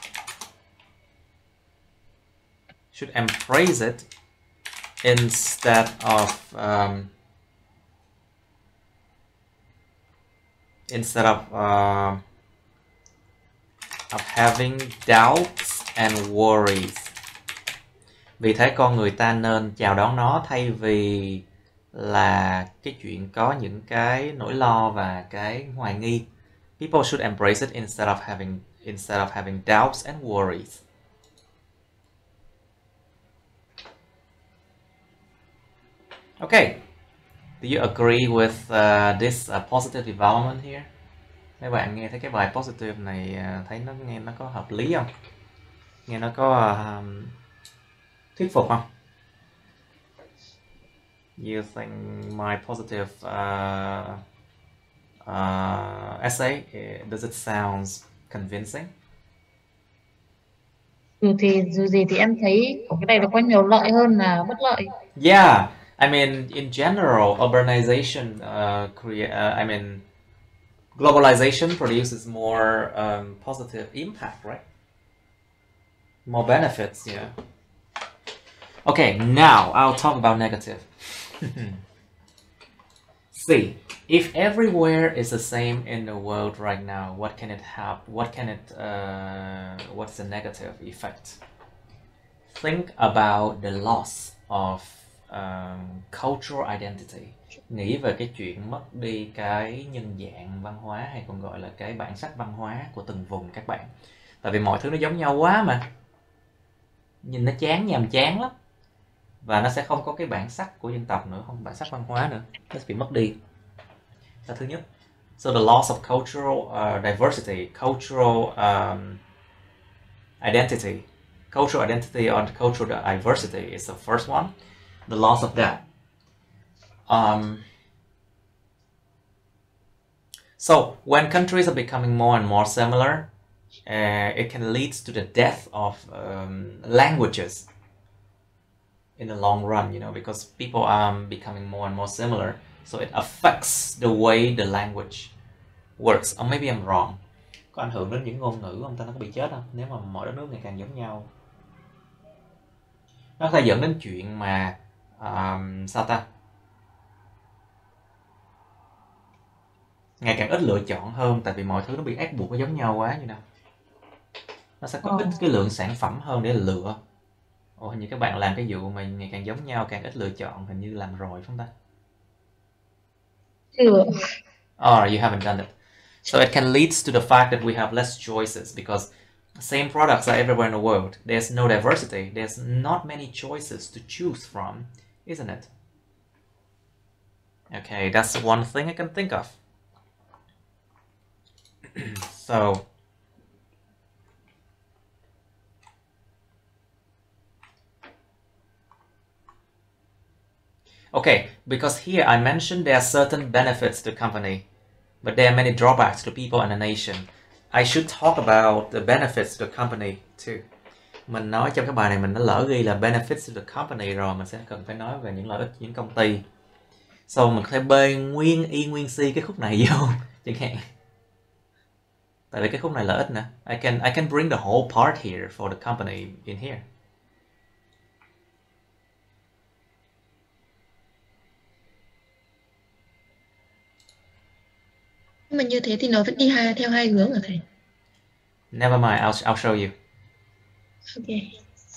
should embrace it instead of um, instead of uh, of having doubts and worries. Vì thế con người ta nên chào đón nó thay vì là cái chuyện có những cái nỗi lo và cái hoài nghi. People should embrace it instead of having instead of having doubts and worries. Okay, do you agree with uh, this uh, positive development here? Các bạn nghe thấy cái bài positive này uh, thấy nó nghe nó có hợp lý không? Nghe nó có uh, thuyết phục không? You think my positive uh, uh, essay, does it sound convincing? Dù thì dù gì thì em thấy của cái này nó có nhiều lợi hơn là bất lợi. Yeah, I mean, in general, urbanization, uh, create, uh, I mean, globalization produces more um, positive impact, right? More benefits, yeah. Okay, now I'll talk about negative. See, if everywhere is the same in the world right now, what can it have? What can it? Uh, what's the negative effect? Think about the loss of um, cultural identity. Nghĩ về cái chuyện mất đi cái nhân dạng văn hóa, hay còn gọi là cái bản sắc văn hóa của từng vùng các bạn. Tại vì mọi thứ nó giống nhau quá mà, nhìn nó chán nhàm chán lắm, và nó sẽ không có cái bản sắc của dân tộc nữa, không bản sắc văn hóa nữa, nó sẽ bị mất đi. Là thứ nhất. So the loss of cultural uh, diversity, cultural um, identity, cultural identity or cultural diversity is the first one. The loss of that. Um, so when countries are becoming more and more similar, uh, it can lead to the death of um, languages in the long run, you know, because people are becoming more and more similar, so it affects the way the language works. Or maybe I'm wrong. Có ảnh hưởng đến những ngôn ngữ không ta, nó có bị chết không nếu mà mỗi đất nước ngày càng giống nhau? Nó có thể dẫn đến chuyện mà um, sao ta, ngày càng ít lựa chọn hơn, tại vì mọi thứ nó bị ép buộc nó giống nhau quá như nào. Nó sẽ có ít cái lượng sản phẩm hơn để lựa. Ồ, hình như các bạn làm cái vụ mà ngày càng giống nhau, càng ít lựa chọn, hình như làm rồi phải không ta? Chưa. Oh, you haven't done it. So it can lead to the fact that we have less choices because same products are everywhere in the world. There's no diversity. There's not many choices to choose from, isn't it? Okay, that's one thing I can think of. So okay, because here I mentioned there are certain benefits to the company, but there are many drawbacks to people and the nation. I should talk about the benefits to the company too. Mình nói trong cái bài này mình đã lỡ ghi là benefits to the company rồi, mình sẽ cần phải nói về những lợi ích những công ty. So mình có thể bê nguyên y nguyên si cái khúc này vô chẳng hạn. Tại vì cái khúc này lợi ích nè. I can I can bring the whole part here for the company in here. Nhưng mà như thế thì nó vẫn đi hai theo hai hướng hả thầy? Never mind, I'll I'll show you. Okay.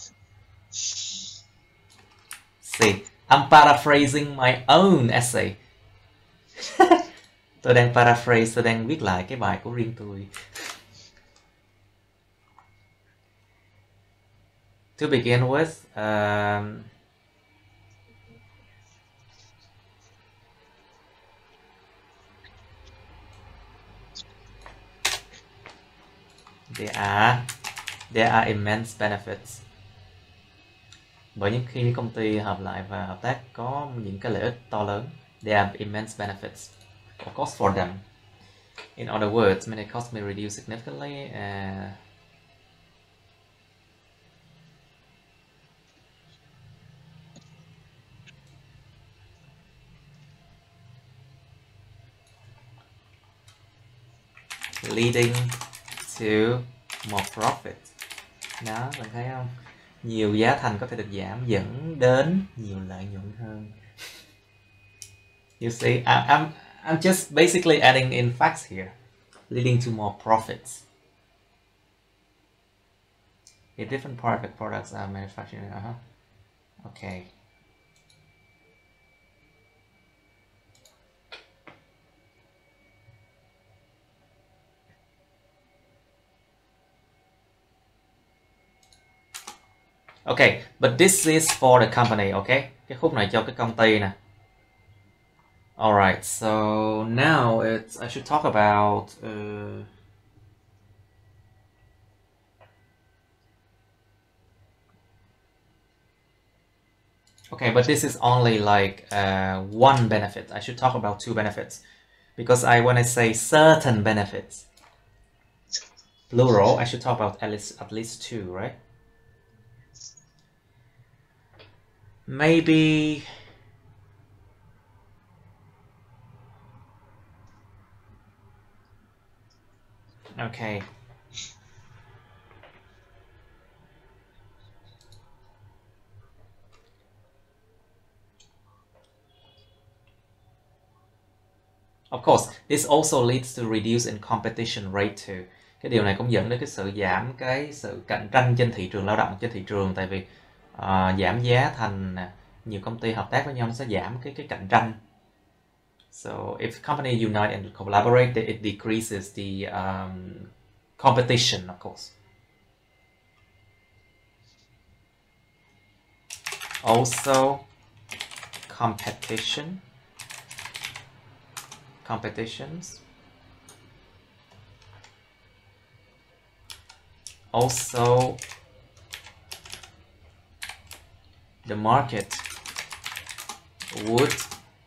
See, I'm paraphrasing my own essay. Tôi đang paraphrase, tôi đang viết lại cái bài của riêng tôi. To begin with, um, there are there are immense benefits. Bởi những khi những công ty hợp lại và hợp tác có những cái lợi ích to lớn. There are immense benefits, of course, for them. In other words, many costs may reduce significantly. Uh, leading to more profit. Đó, bạn thấy không? Nhiều giá thành có thể được giảm dẫn đến nhiều lợi nhuận hơn. You see, I, I'm I'm just basically adding in facts here, leading to more profits. If different private products are manufactured, uh-huh. Okay. Okay, but this is for the company, okay? Cái khúc này cho cái công ty nè. Alright, so now it's I should talk about uh, okay, but this is only like uh, one benefit. I should talk about two benefits because I when I say certain benefits, plural, I should talk about at least at least two, right? Maybe okay. Of course, this also leads to reduce in competition rate too. Cái điều này cũng dẫn đến cái sự giảm cái sự cạnh tranh trên thị trường lao động, trên thị trường, tại vì uh, giảm giá thành nhiều công ty hợp tác với nhau nó sẽ giảm cái cái cạnh tranh. So if company unite and collaborate, it decreases the um, competition, of course. Also, competition. Competitions. Also, the market would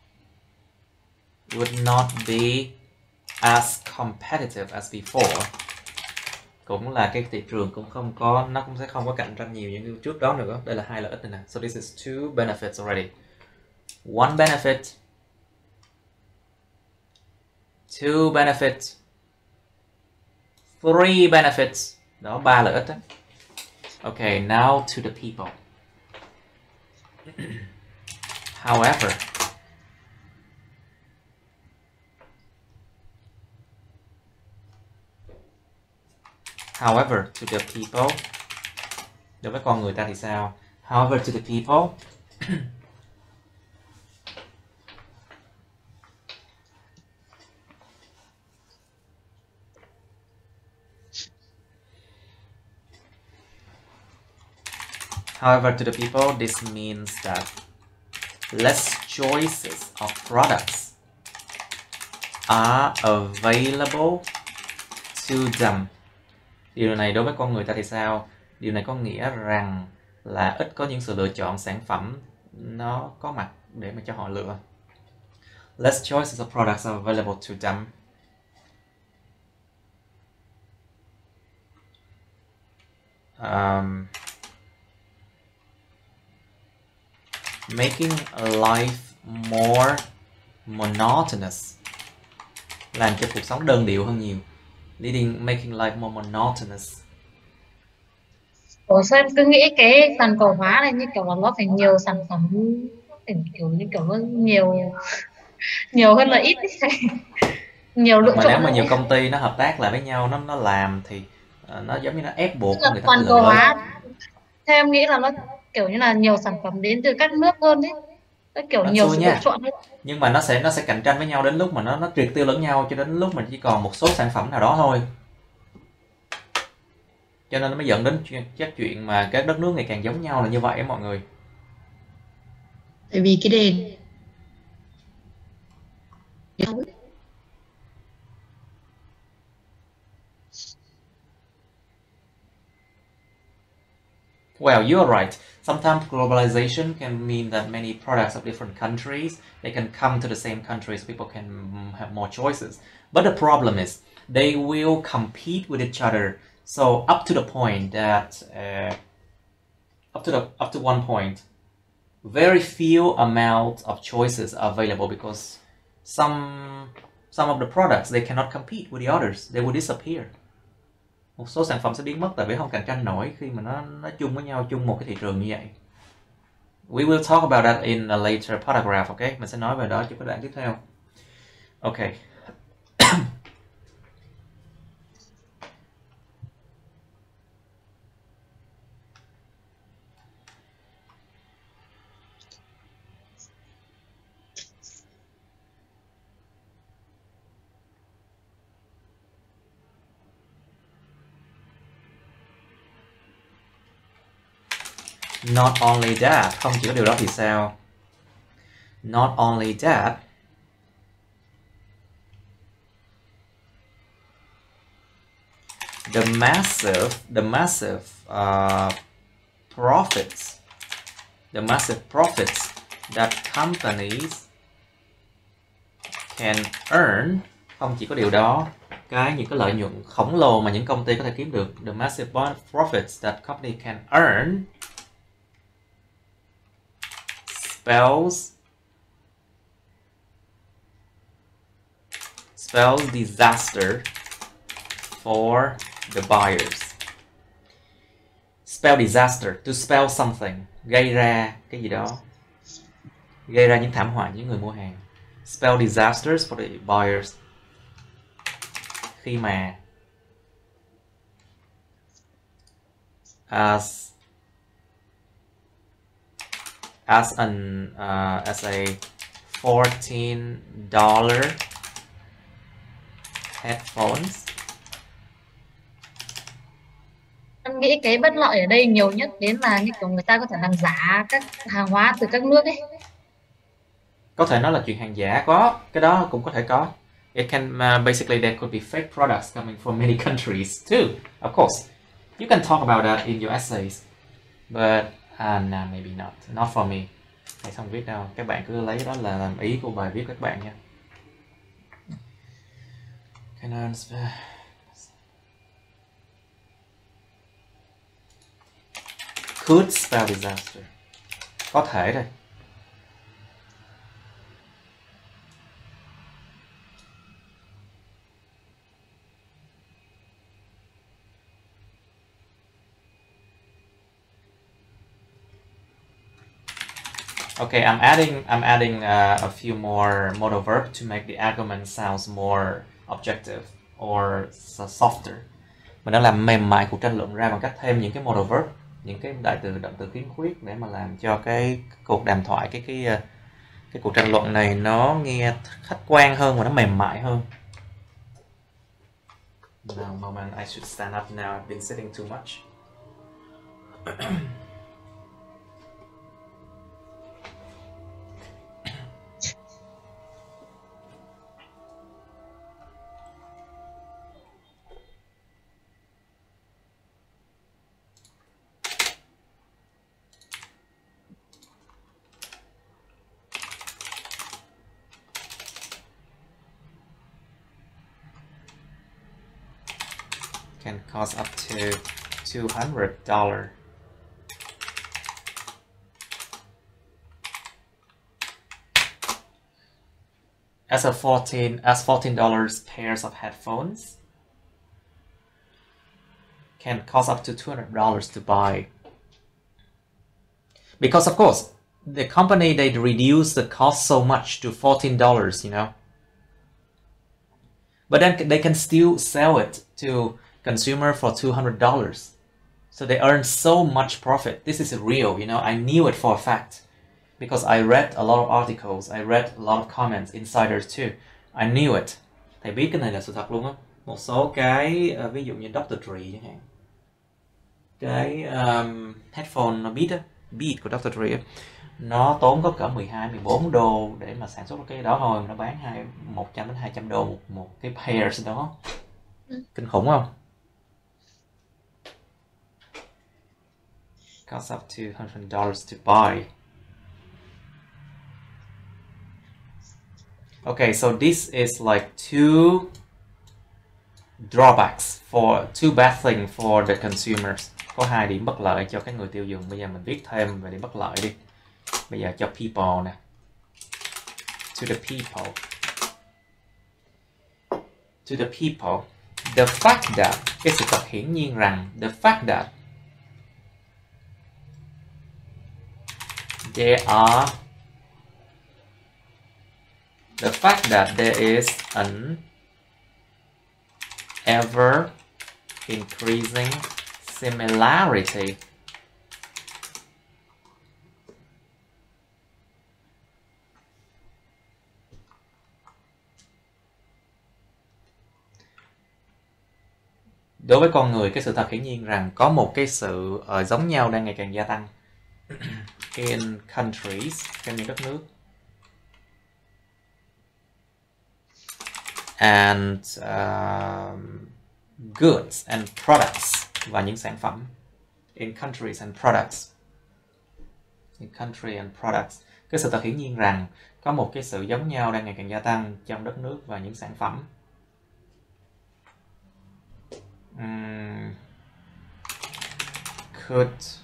would not be as competitive as before. Cũng là cái thị trường cũng không có nó cũng sẽ không có cạnh tranh nhiều như trước đó nữa. Đây là hai lợi ích này nè. So this is two benefits already. One benefit, two benefits, three benefits. Đó, ba lợi ích đó. Okay, now to the people. However, however to the people, đối với con người ta thì sao? However to the people, however to the people, this means that less choices of products are available to them. Điều này đối với con người ta thì sao? Điều này có nghĩa rằng là ít có những sự lựa chọn sản phẩm nó có mặt để mà cho họ lựa. Less choices of products are available to them. Um, making life more monotonous, làm cho cuộc sống đơn điệu hơn nhiều. Leading, making life more monotonous. Ủa sao em cứ nghĩ cái toàn cầu hóa này như kiểu là nó phải nhiều sản phẩm, nó phải kiểu như kiểu nó nhiều nhiều hơn là ít ấy. Nhiều lựa Mà chọn nếu mà hơn nhiều ấy. công ty nó hợp tác lại với nhau, nó nó làm thì uh, nó giống như nó ép buộc Tức là người ta toàn lựa cầu lợi. hóa theo em nghĩ là nó kiểu như là nhiều sản phẩm đến từ các nước hơn ấy, nó kiểu Bạn nhiều xui sự lựa nha. chọn hơn. Nhưng mà nó sẽ nó sẽ cạnh tranh với nhau đến lúc mà nó nó triệt tiêu lẫn nhau, cho đến lúc mình chỉ còn một số sản phẩm nào đó thôi. Cho nên nó mới dẫn đến cái chuyện mà các đất nước ngày càng giống nhau là như vậy mọi người. Tại vì cái đề Well, you're right. Sometimes globalization can mean that many products of different countries, they can come to the same country so people can have more choices. But the problem is they will compete with each other. So up to the point that uh, up to the up to one point, very few amount of choices are available because some Some of the products they cannot compete with the others, they will disappear. Một số sản phẩm sẽ biến mất tại vì không cạnh tranh nổi khi mà nó nó chung với nhau, chung một cái thị trường như vậy. We will talk about that in a later paragraph, okay? Mình sẽ nói về đó trong cái đoạn tiếp theo. Okay. Not only that, không chỉ có điều đó thì sao? Not only that, the massive, the massive uh, profits, the massive profits that companies can earn, không chỉ có điều đó, cái những cái lợi nhuận khổng lồ mà những công ty có thể kiếm được, the massive profits that company can earn spells spells disaster for the buyers. Spell disaster, to spell something, gây ra cái gì đó, gây ra những thảm họa những người mua hàng. Spell disasters for the buyers, khi mà as as an uh, as a fourteen dollar headphones. Em nghĩ cái bất lợi ở đây nhiều nhất đến là như kiểu người ta có thể làm giả các hàng hóa từ các nước ấy. Có thể nói là chuyện hàng giả, có cái đó cũng có thể có. It can uh, basically there could be fake products coming from many countries too. Of course, you can talk about that in your essays, but uh, nah, maybe not, not for me. Thầy không viết đâu, các bạn cứ lấy đó là làm ý của bài viết các bạn nha. Can could spell disaster. Có thể đây. Okay, I'm adding I'm adding uh, a few more modal verbs to make the argument sounds more objective or softer. Mình đang làm mềm mại cuộc tranh luận ra bằng cách thêm những cái modal verb, những cái đại từ động từ khiếm khuyết để mà làm cho cái cuộc đàm thoại, cái cái cái cuộc tranh luận này nó nghe khách quan hơn và nó mềm mại hơn. Now, moment, I should stand up now. I've been sitting too much. Can cost up to two hundred dollars. As a fourteen as fourteen dollars pairs of headphones can cost up to two hundred dollars to buy. Because of course, the company, they reduce the cost so much to fourteen dollars, you know. But then they can still sell it to consumer for two hundred dollars. So they earn so much profit. This is real, you know. I knew it for a fact because I read a lot of articles. I read a lot of comments, insiders too. I knew it. Thầy biết cái này là sự thật luôn á. Một số cái, uh, ví dụ như doctor Dre chẳng hạn. Cái um, headphone nó Beat á, Beat của doctor Dre á, nó tốn có cỡ mười hai mười bốn đô để mà sản xuất cái đó thôi. Nó bán hai một trăm đến hai trăm đô một, một cái pairs đó. Kinh khủng không? Costs up to two hundred dollars to buy. Okay, so this is like two drawbacks for two bad things for the consumers. Có hai điểm bất lợi cho cái người tiêu dùng. Bây giờ mình viết thêm về điểm bất lợi đi. Bây giờ cho people nè. To the people. to the people. The fact that, cái sự thật hiển nhiên rằng, the fact that there are, the fact that there is an ever increasing similarity đối với con người, cái sự thật hiển nhiên rằng có một cái sự uh, giống nhau đang ngày càng gia tăng in countries, trong những đất nước, and um, goods and products, và những sản phẩm, in countries and products, in country and products. Cái sự thật hiển nhiên rằng có một cái sự giống nhau đang ngày càng gia tăng trong đất nước và những sản phẩm. Um, could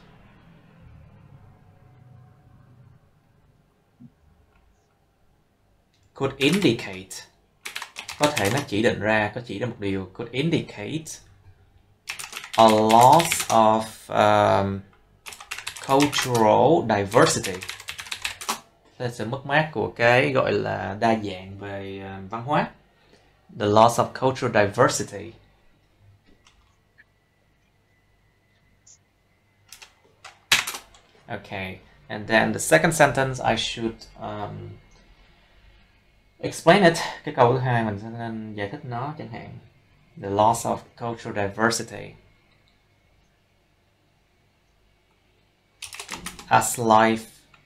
could indicate, có thể nó chỉ định ra, có chỉ ra một điều, could indicate a loss of um, cultural diversity, là sự mất mát của cái gọi là đa dạng về uh, văn hóa, the loss of cultural diversity. Okay, and then the second sentence I should um, explain it. Cái câu thứ hai mình sẽ nên giải thích nó, chẳng hạn the loss of cultural diversity as life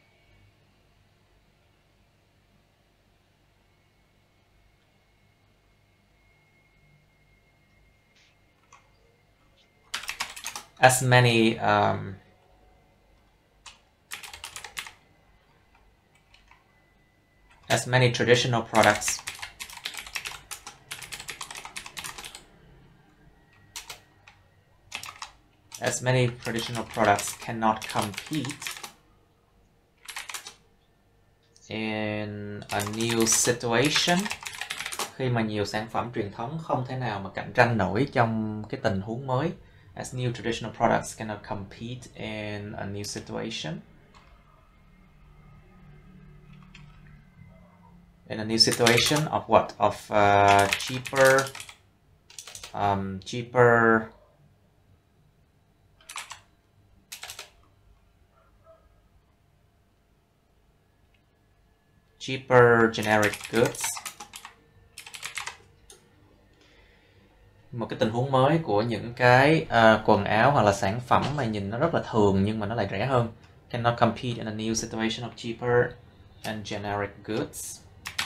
as many um, as many traditional products as many traditional products cannot compete in a new situation, khi mà nhiều sản phẩm truyền thống không thể nào mà cạnh tranh nổi trong cái tình huống mới, as new traditional products cannot compete in a new situation. In a new situation of what? Of uh, cheaper, um, cheaper, cheaper generic goods. Một cái tình huống mới của những cái uh, quần áo hoặc là sản phẩm mà nhìn nó rất là thường nhưng mà nó lại rẻ hơn. Cannot compete in a new situation of cheaper and generic goods.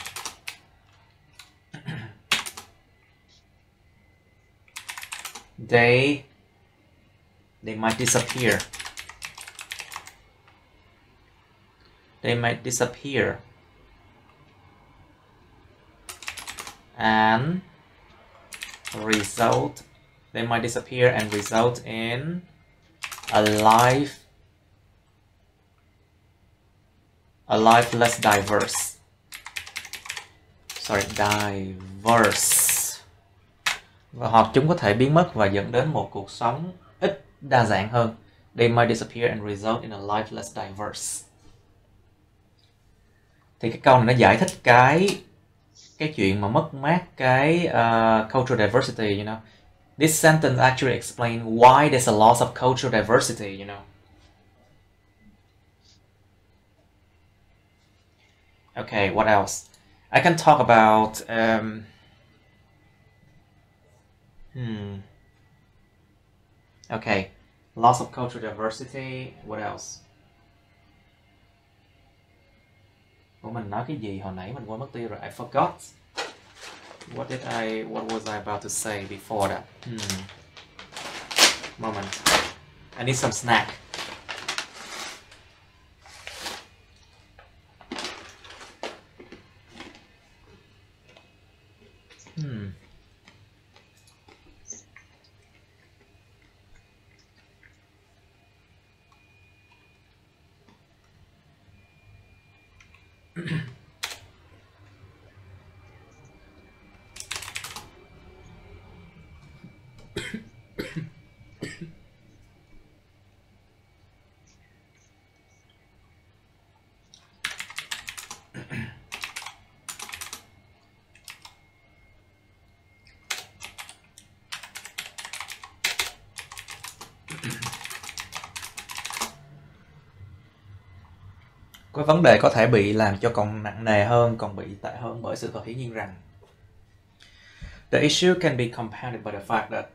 They they might disappear. They might disappear. And result they might disappear and result in a life a life less diverse. Sorry, diverse. Và hoặc chúng có thể biến mất và dẫn đến một cuộc sống ít đa dạng hơn. They might disappear and result in a life less diverse. Thì cái câu này nó giải thích cái cái chuyện mà mất mát cái uh, cultural diversity, you know. This sentence actually explains why there's a loss of cultural diversity, you know. Okay, what else? I can talk about um, hmm. Okay, loss of cultural diversity. What else? Ủa, mình nói cái gì hồi nãy mình quên mất tiêu rồi. I forgot. What did I? What was I about to say before that? Hmm. Moment. I need some snack. Hmm. Cái vấn đề có thể bị làm cho còn nặng nề hơn, còn bị tệ hơn bởi sự thật hiển nhiên rằng the issue can be compounded by the fact that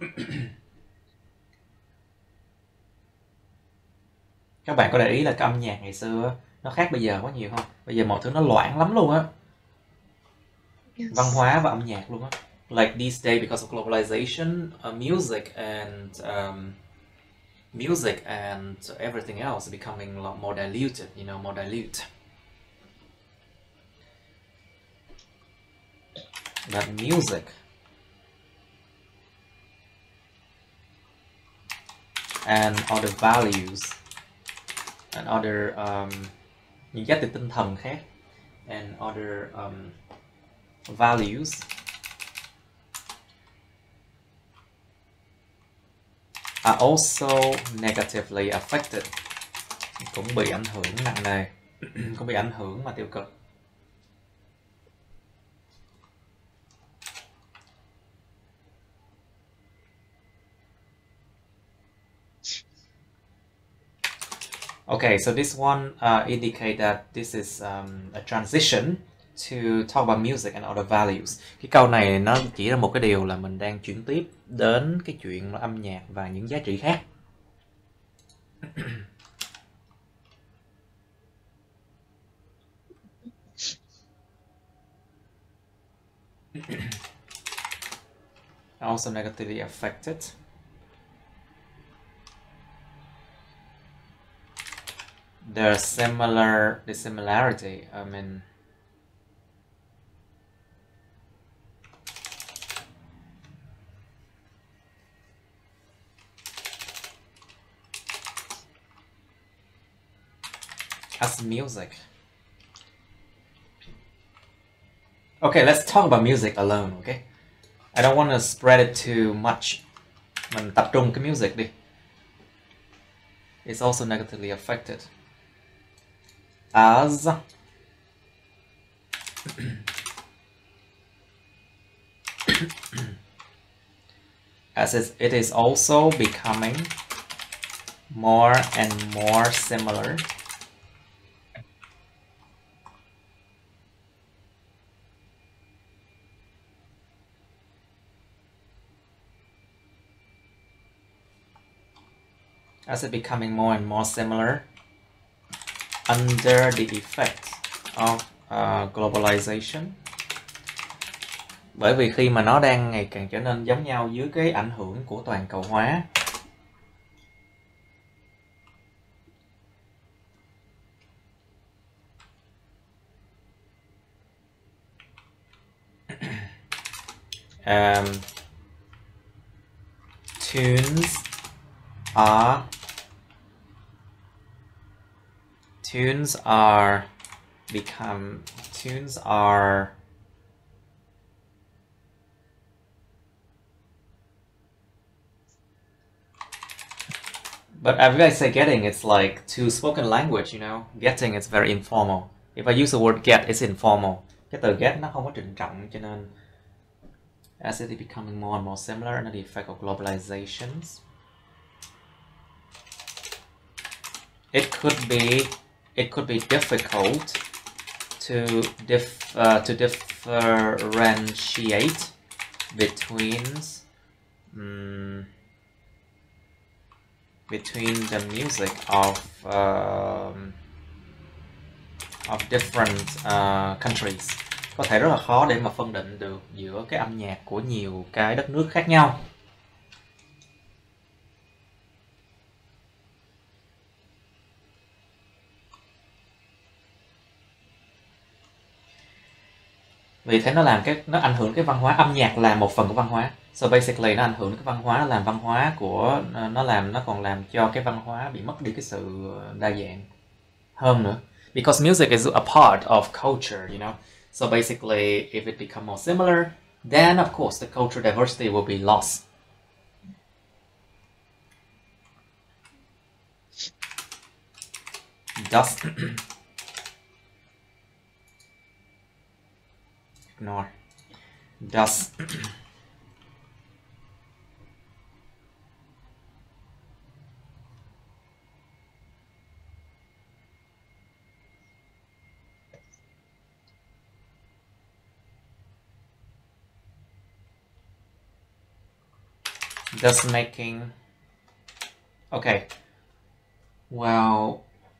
các bạn có để ý là cái âm nhạc ngày xưa nó khác bây giờ quá nhiều không? Bây giờ mọi thứ nó loãng lắm luôn á. Yes. Văn hóa và âm nhạc luôn á. Like these days, because of globalization, uh, music and um, music and everything else is becoming a lot more diluted, you know, more dilute. But music and other values and other um, những giá trị tinh thần khác and other um, values are also negatively affected, cũng bị ảnh hưởng nặng nề, cũng bị ảnh hưởng mà tiêu cực. Okay, so this one uh, indicate that this is um, a transition to talk about music and other values. Cái câu này nó chỉ ra một cái điều là mình đang chuyển tiếp đến cái chuyện âm nhạc và những giá trị khác. Also negatively affected. The similar, the similarity, I mean, as music. Okay, let's talk about music alone, okay? I don't want to spread it too much. Mình tập trung cái music đi. It's also negatively affected. As as it is also becoming more and more similar as it becoming more and more similar under the effect of uh, globalization. Bởi vì khi mà nó đang ngày càng trở nên giống nhau dưới cái ảnh hưởng của toàn cầu hóa. um, tunes are tunes are become tunes are but I really say getting, it's like to spoken language, you know. Getting is very informal. If I use the word get, it's informal. Cái từ get nó không có trịnh trọng, cho nên as it is becoming more and more similar under the effect of globalizations, it could be it could be difficult to dif uh, to differentiate between um, between the music of uh, of different uh, countries. Có thể rất là khó để mà phân định được giữa cái âm nhạc của nhiều cái đất nước khác nhau. Vì thế nó làm cái nó ảnh hưởng cái văn hóa. Âm nhạc là một phần của văn hóa. So basically nó ảnh hưởng cái văn hóa, nó làm văn hóa của nó làm nó còn làm cho cái văn hóa bị mất đi cái sự đa dạng hơn nữa. Because music is a part of culture, you know. So basically if it become more similar, then of course the cultural diversity will be lost. Does ignore. Does does making. Okay. Well,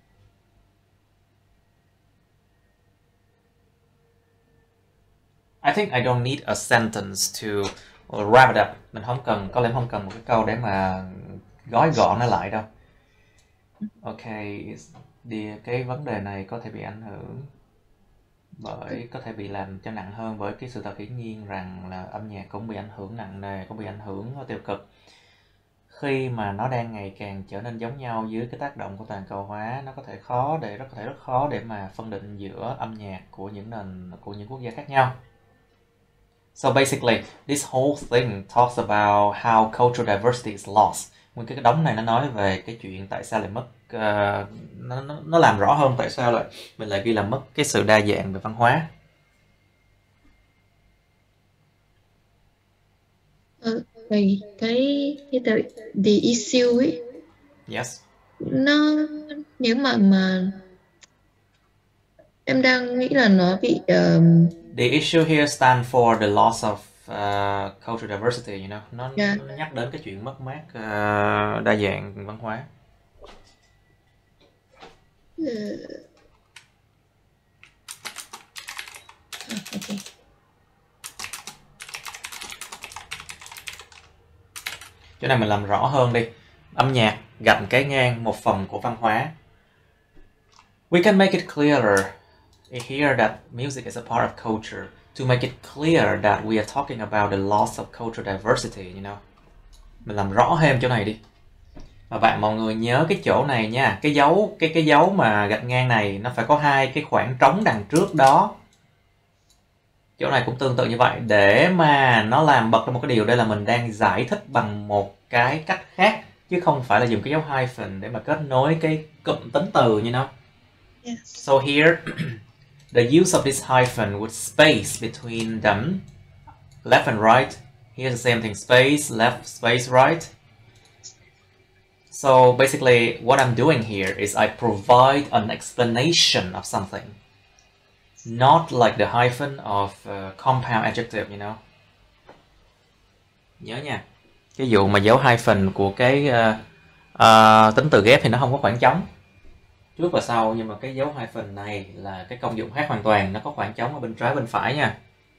I think I don't need a sentence to wrap it up. Mình không cần, có lẽ không cần một cái câu để mà gói gọn nó lại đâu. Ok, đi cái vấn đề này có thể bị ảnh hưởng bởi, có thể bị làm cho nặng hơn bởi cái sự thật hiển nhiên rằng là âm nhạc cũng bị ảnh hưởng nặng nề, cũng bị ảnh hưởng tiêu cực. Khi mà nó đang ngày càng trở nên giống nhau dưới cái tác động của toàn cầu hóa, nó có thể khó để rất có thể rất khó để mà phân định giữa âm nhạc của những nền của những quốc gia khác nhau. So basically, this whole thing talks about how cultural diversity is lost. Nguyên cái đống này nó nói về cái chuyện tại sao lại mất, uh, nó, nó nó làm rõ hơn tại sao lại mình lại ghi là mất cái sự đa dạng về văn hóa. Ờ, vậy cái cái the, the issue ấy, Yes. nó nếu mà mà em đang nghĩ là nó bị um, The issue here stands for the loss of uh, cultural diversity, you know. Nó, Yeah. nó nhắc đến cái chuyện mất mát uh, đa dạng văn hóa. uh, ah, okay. Chỗ này mình làm rõ hơn đi. Âm nhạc gạch cái ngang một phần của văn hóa. We can make it clearer here that music is a part of culture to make it clear that we are talking about the loss of cultural diversity, you know. Mình làm rõ thêm chỗ này đi. Và bạn mọi người nhớ cái chỗ này nha, cái dấu cái cái dấu mà gạch ngang này nó phải có hai cái khoảng trống đằng trước đó. Chỗ này cũng tương tự như vậy, để mà nó làm bật ra một cái điều đây là mình đang giải thích bằng một cái cách khác chứ không phải là dùng cái dấu hyphen để mà kết nối cái cụm tính từ như nó. Yes. So here the use of this hyphen with space between them, left and right. Here's the same thing, space, left, space, right. So basically what I'm doing here is I provide an explanation of something, not like the hyphen of uh, compound adjective, you know. Nhớ nha, cái vụ mà dấu hyphen của cái uh, uh, tính từ ghép thì nó không có khoảng trống trước và sau, nhưng mà cái dấu hyphen này là cái công dụng khác hoàn toàn, nó có khoảng trống ở bên trái bên phải nha.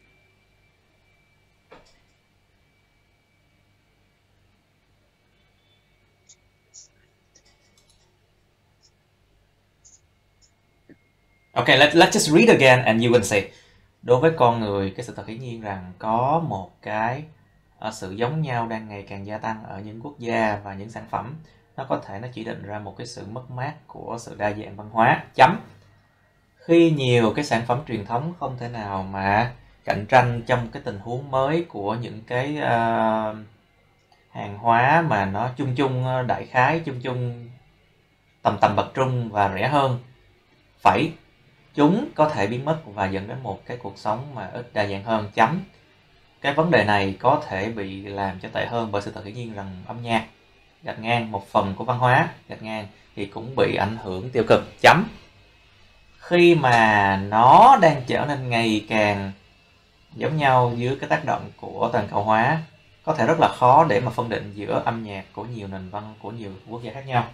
Okay, let, let's just read again and you will say. Đối với con người, cái sự thật hiển nhiên rằng có một cái uh, sự giống nhau đang ngày càng gia tăng ở những quốc gia và những sản phẩm. Nó có thể nó chỉ định ra một cái sự mất mát của sự đa dạng văn hóa. Chấm. Khi nhiều cái sản phẩm truyền thống không thể nào mà cạnh tranh trong cái tình huống mới của những cái uh, hàng hóa mà nó chung chung đại khái, chung chung tầm tầm bậc trung và rẻ hơn, phải chúng có thể biến mất và dẫn đến một cái cuộc sống mà ít đa dạng hơn. Chấm. Cái vấn đề này có thể bị làm cho tệ hơn bởi sự thật hiển nhiên rằng âm nhạc gạch ngang một phần của văn hóa gạch ngang thì cũng bị ảnh hưởng tiêu cực. Chấm. Khi mà nó đang trở nên ngày càng giống nhau dưới cái tác động của toàn cầu hóa, có thể rất là khó để mà phân định giữa âm nhạc của nhiều nền văn của nhiều quốc gia khác nhau.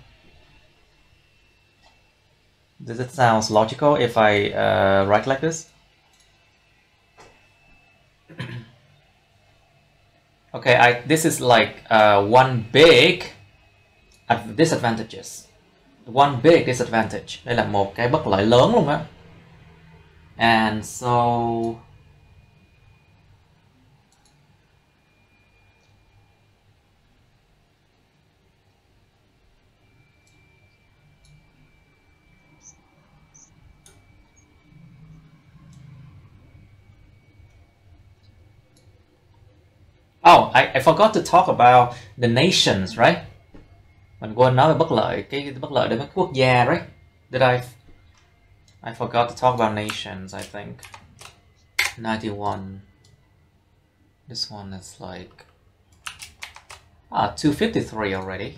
Does it sound logical if I uh, write like this? Okay, I, this is like uh, one big disadvantages. One big disadvantage. Đây là một cái bất lợi lớn luôn á. And so Oh, I, I forgot to talk about the nations, right? Mình quên nói về bất lợi, cái bất lợi đối với quốc gia, right? Did I? I forgot to talk about nations, I think. ninety-one. This one is like... Ah, two fifty-three already.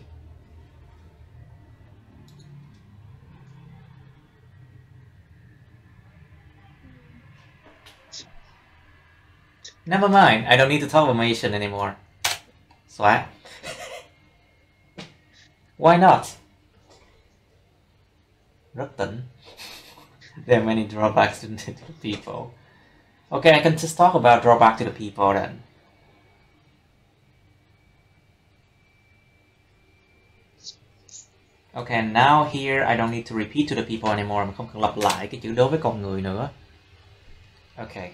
Never mind, I don't need to talk about nation anymore. Swag. Why not? Rất tỉnh. There are many drawbacks to the people. Okay, I can just talk about drawback to the people then. Okay, now here I don't need to repeat to the people anymore. Mình không cần lặp lại cái chữ đối với con người nữa. Okay.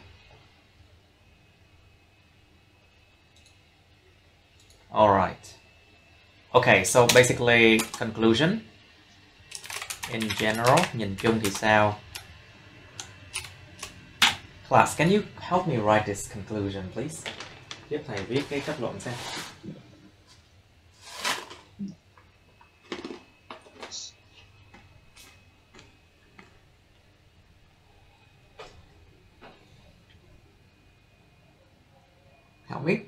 Alright. Okay, so basically conclusion. In general, nhìn chung thì sao? Class, can you help me write this conclusion, please? Giúp thầy viết cái kết luận xem. Không biết.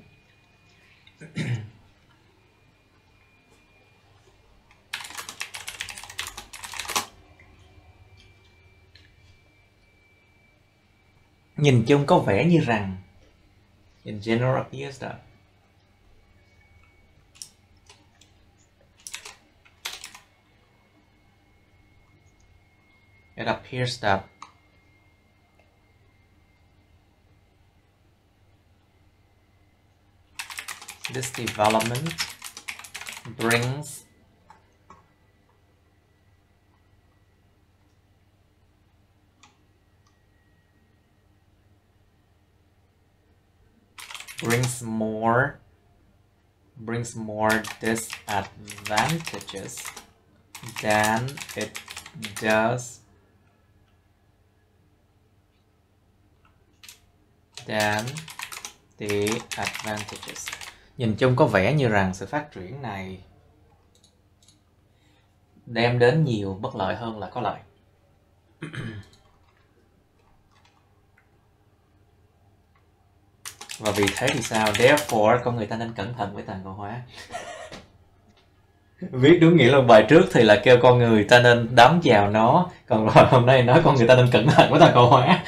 Nhìn chung có vẻ như rằng. In general appears that. It appears that this development brings brings more brings more disadvantages than it does than the advantages. Nhìn chung có vẻ như rằng sự phát triển này đem đến nhiều bất lợi hơn là có lợi. Và vì thế thì sao? Therefore, con người ta nên cẩn thận với toàn cầu hóa. Viết đúng nghĩa là bài trước thì là kêu con người ta nên đắm vào nó, còn rồi hôm nay nói con người ta nên cẩn thận với toàn cầu hóa.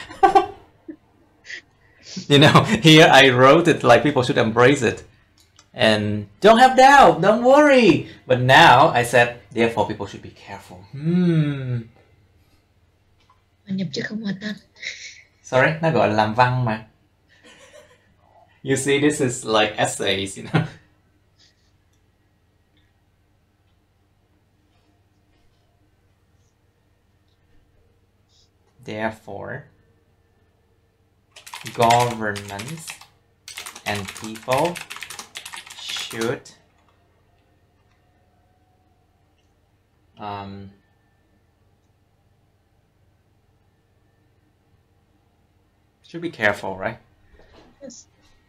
You know, here I wrote it like people should embrace it. And don't have doubt, don't worry. But now I said, therefore people should be careful. Hmm. Nhập chứ không hòa tan. Sorry, nó gọi là làm văn mà. You see, this is like essays, you know. Therefore, governments and people should um, should be careful, right? Yes.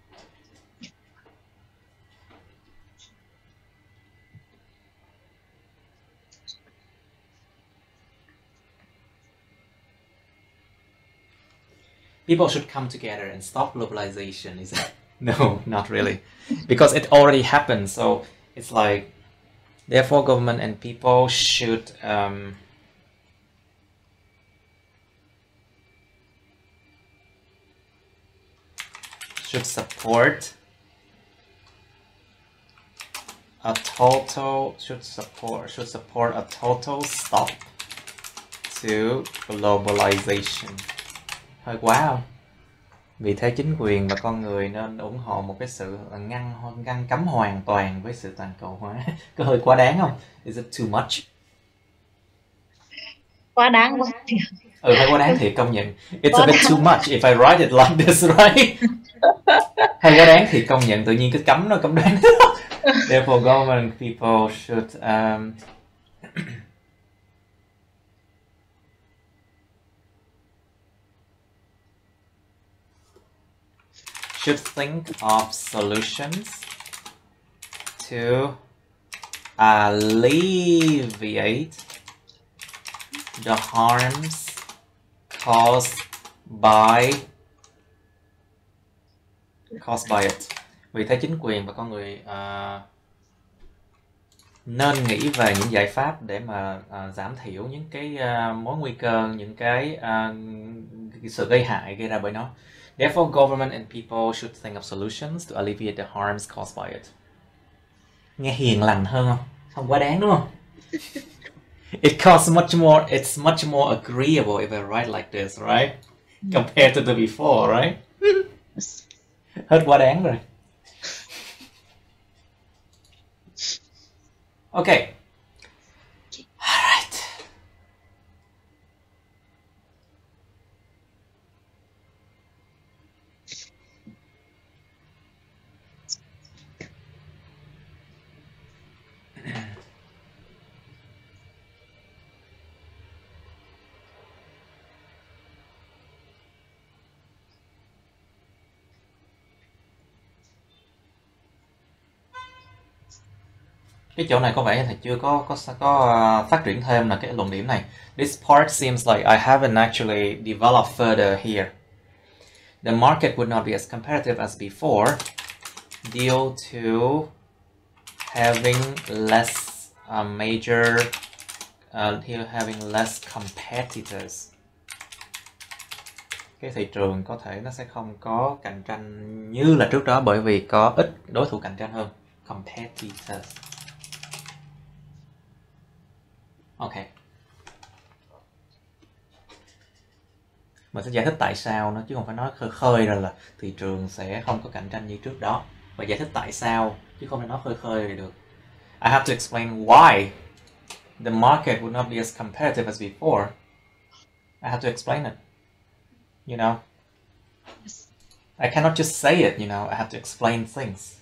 People should come together and stop globalization. Is that? No, not really, because it already happened. So it's like, therefore, government and people should um, should support a total should support should support a total stop to globalization. Hơi quá không? Vì thế chính quyền và con người nên ủng hộ một cái sự ngăn ngăn cấm hoàn toàn với sự toàn cầu hóa. Có hơi quá đáng không? Is it too much? Quá đáng quá. Ừ, hơi quá đáng thiệt, công nhận. It's a bit too much if I write it like this, right? Hơi quá đáng thiệt, công nhận. Tự nhiên cái cấm nó cấm đoán. Therefore, government people should um, should think of solutions to alleviate the harms caused by caused by it. Vì thế chính quyền và con người uh, nên nghĩ về những giải pháp để mà uh, giảm thiểu những cái uh, mối nguy cơ, những cái uh, sự gây hại gây ra bởi nó. Therefore, government and people should think of solutions to alleviate the harms caused by it. Nghe hiền lành hơn không? Không quá đáng đúng không? It costs much more, it's much more agreeable if I write like this, right? Compared to the before, right? Hết quá đáng rồi. Okay. Alright. Cái chỗ này có vẻ thầy chưa có có có phát triển thêm là cái luận điểm này. This part seems like I haven't actually developed further here. The market would not be as competitive as before due to having less uh, major uh, having less competitors. Cái thị trường có thể nó sẽ không có cạnh tranh như là trước đó bởi vì có ít đối thủ cạnh tranh hơn. Competitors. Ok. Mình sẽ giải thích tại sao nó chứ không phải nói khơi khơi rồi là thị trường sẽ không có cạnh tranh như trước đó. Và giải thích tại sao chứ không phải nói khơi khơi thì được. I have to explain why the market would not be as competitive as before. I have to explain it. You know? I cannot just say it, you know, I have to explain things.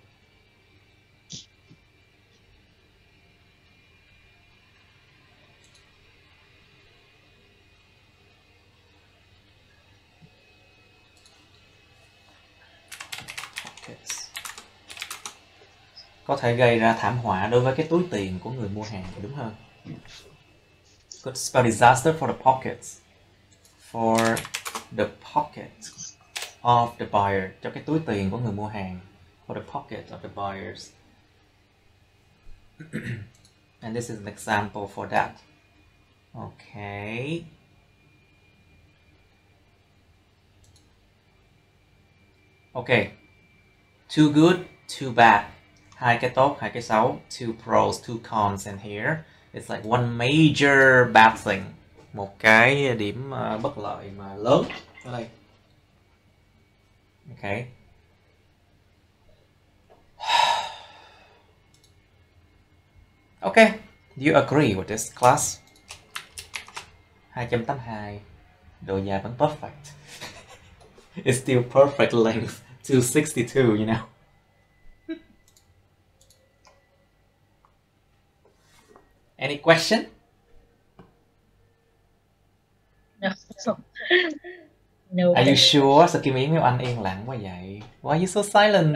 Có thể gây ra thảm họa đối với cái túi tiền của người mua hàng, đúng hơn. Could spell disaster for the pockets. For the pockets of the buyer. Cho cái túi tiền của người mua hàng. For the pocket of the buyers. And this is an example for that. Okay. Okay. Too good, too bad. Hai cái tốt, hai cái xấu. Two pros, two cons in here. It's like one major bad thing. Một cái điểm uh, bất lợi mà lớn ở đây. Okay. Okay. Do you agree with this class? hai tám hai. Độ dài vẫn perfect. It's still perfect length. two sixty-two, you know. Any question? No. No. Are you sure? Sao Kim Yến Miêu Anh yên lặng quá vậy? Why are you so silent?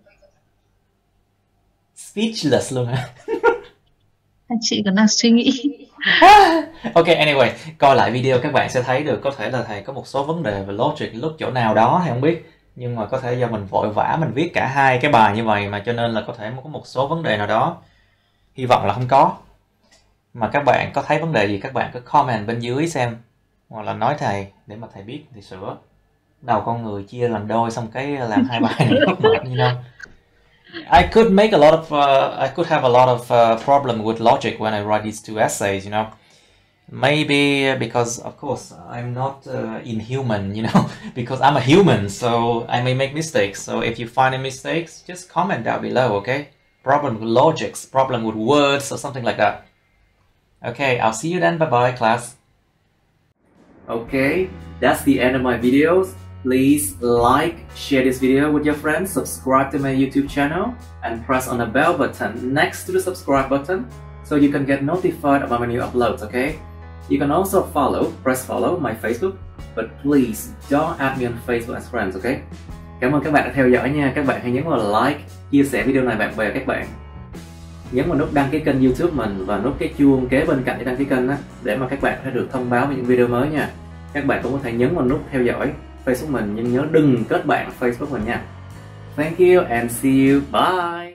Speechless luôn hả? Chị còn đang suy nghĩ. Ok, anyway, coi lại video các bạn sẽ thấy được có thể là thầy có một số vấn đề về logic lúc chỗ nào đó thầy không biết. Nhưng mà có thể do mình vội vã mình viết cả hai cái bài như vậy mà cho nên là có thể có một số vấn đề nào đó. Hy vọng là không có. Mà các bạn có thấy vấn đề gì các bạn cứ comment bên dưới xem. Hoặc là nói thầy để mà thầy biết thì sửa. Đầu con người chia làm đôi xong cái làm hai bài này rất mệt như nhau. I could make a lot of, uh, I could have a lot of uh, problem with logic when I write these two essays, you know. Maybe because, of course, I'm not uh, inhuman, you know, because I'm a human, so I may make mistakes. So if you find any mistakes, just comment down below, okay? Problem with logics, problem with words, or something like that. Okay, I'll see you then. Bye-bye, class. Okay, that's the end of my videos. Please like, share this video with your friends, subscribe to my YouTube channel, and press on the bell button next to the subscribe button so you can get notified about my new uploads, okay? You can also follow, press follow my Facebook, but please don't add me on Facebook as friends, okay? Cảm ơn các bạn đã theo dõi nha. Các bạn hãy nhấn vào like, chia sẻ video này bạn bè các bạn. nhấn vào nút đăng ký kênh YouTube mình và nút cái chuông kế bên cạnh để đăng ký kênh á, để mà các bạn sẽ được thông báo về những video mới nha. Các bạn cũng có thể nhấn vào nút theo dõi Facebook mình, nhưng nhớ đừng kết bạn Facebook mình nha. Thank you and see you. Bye.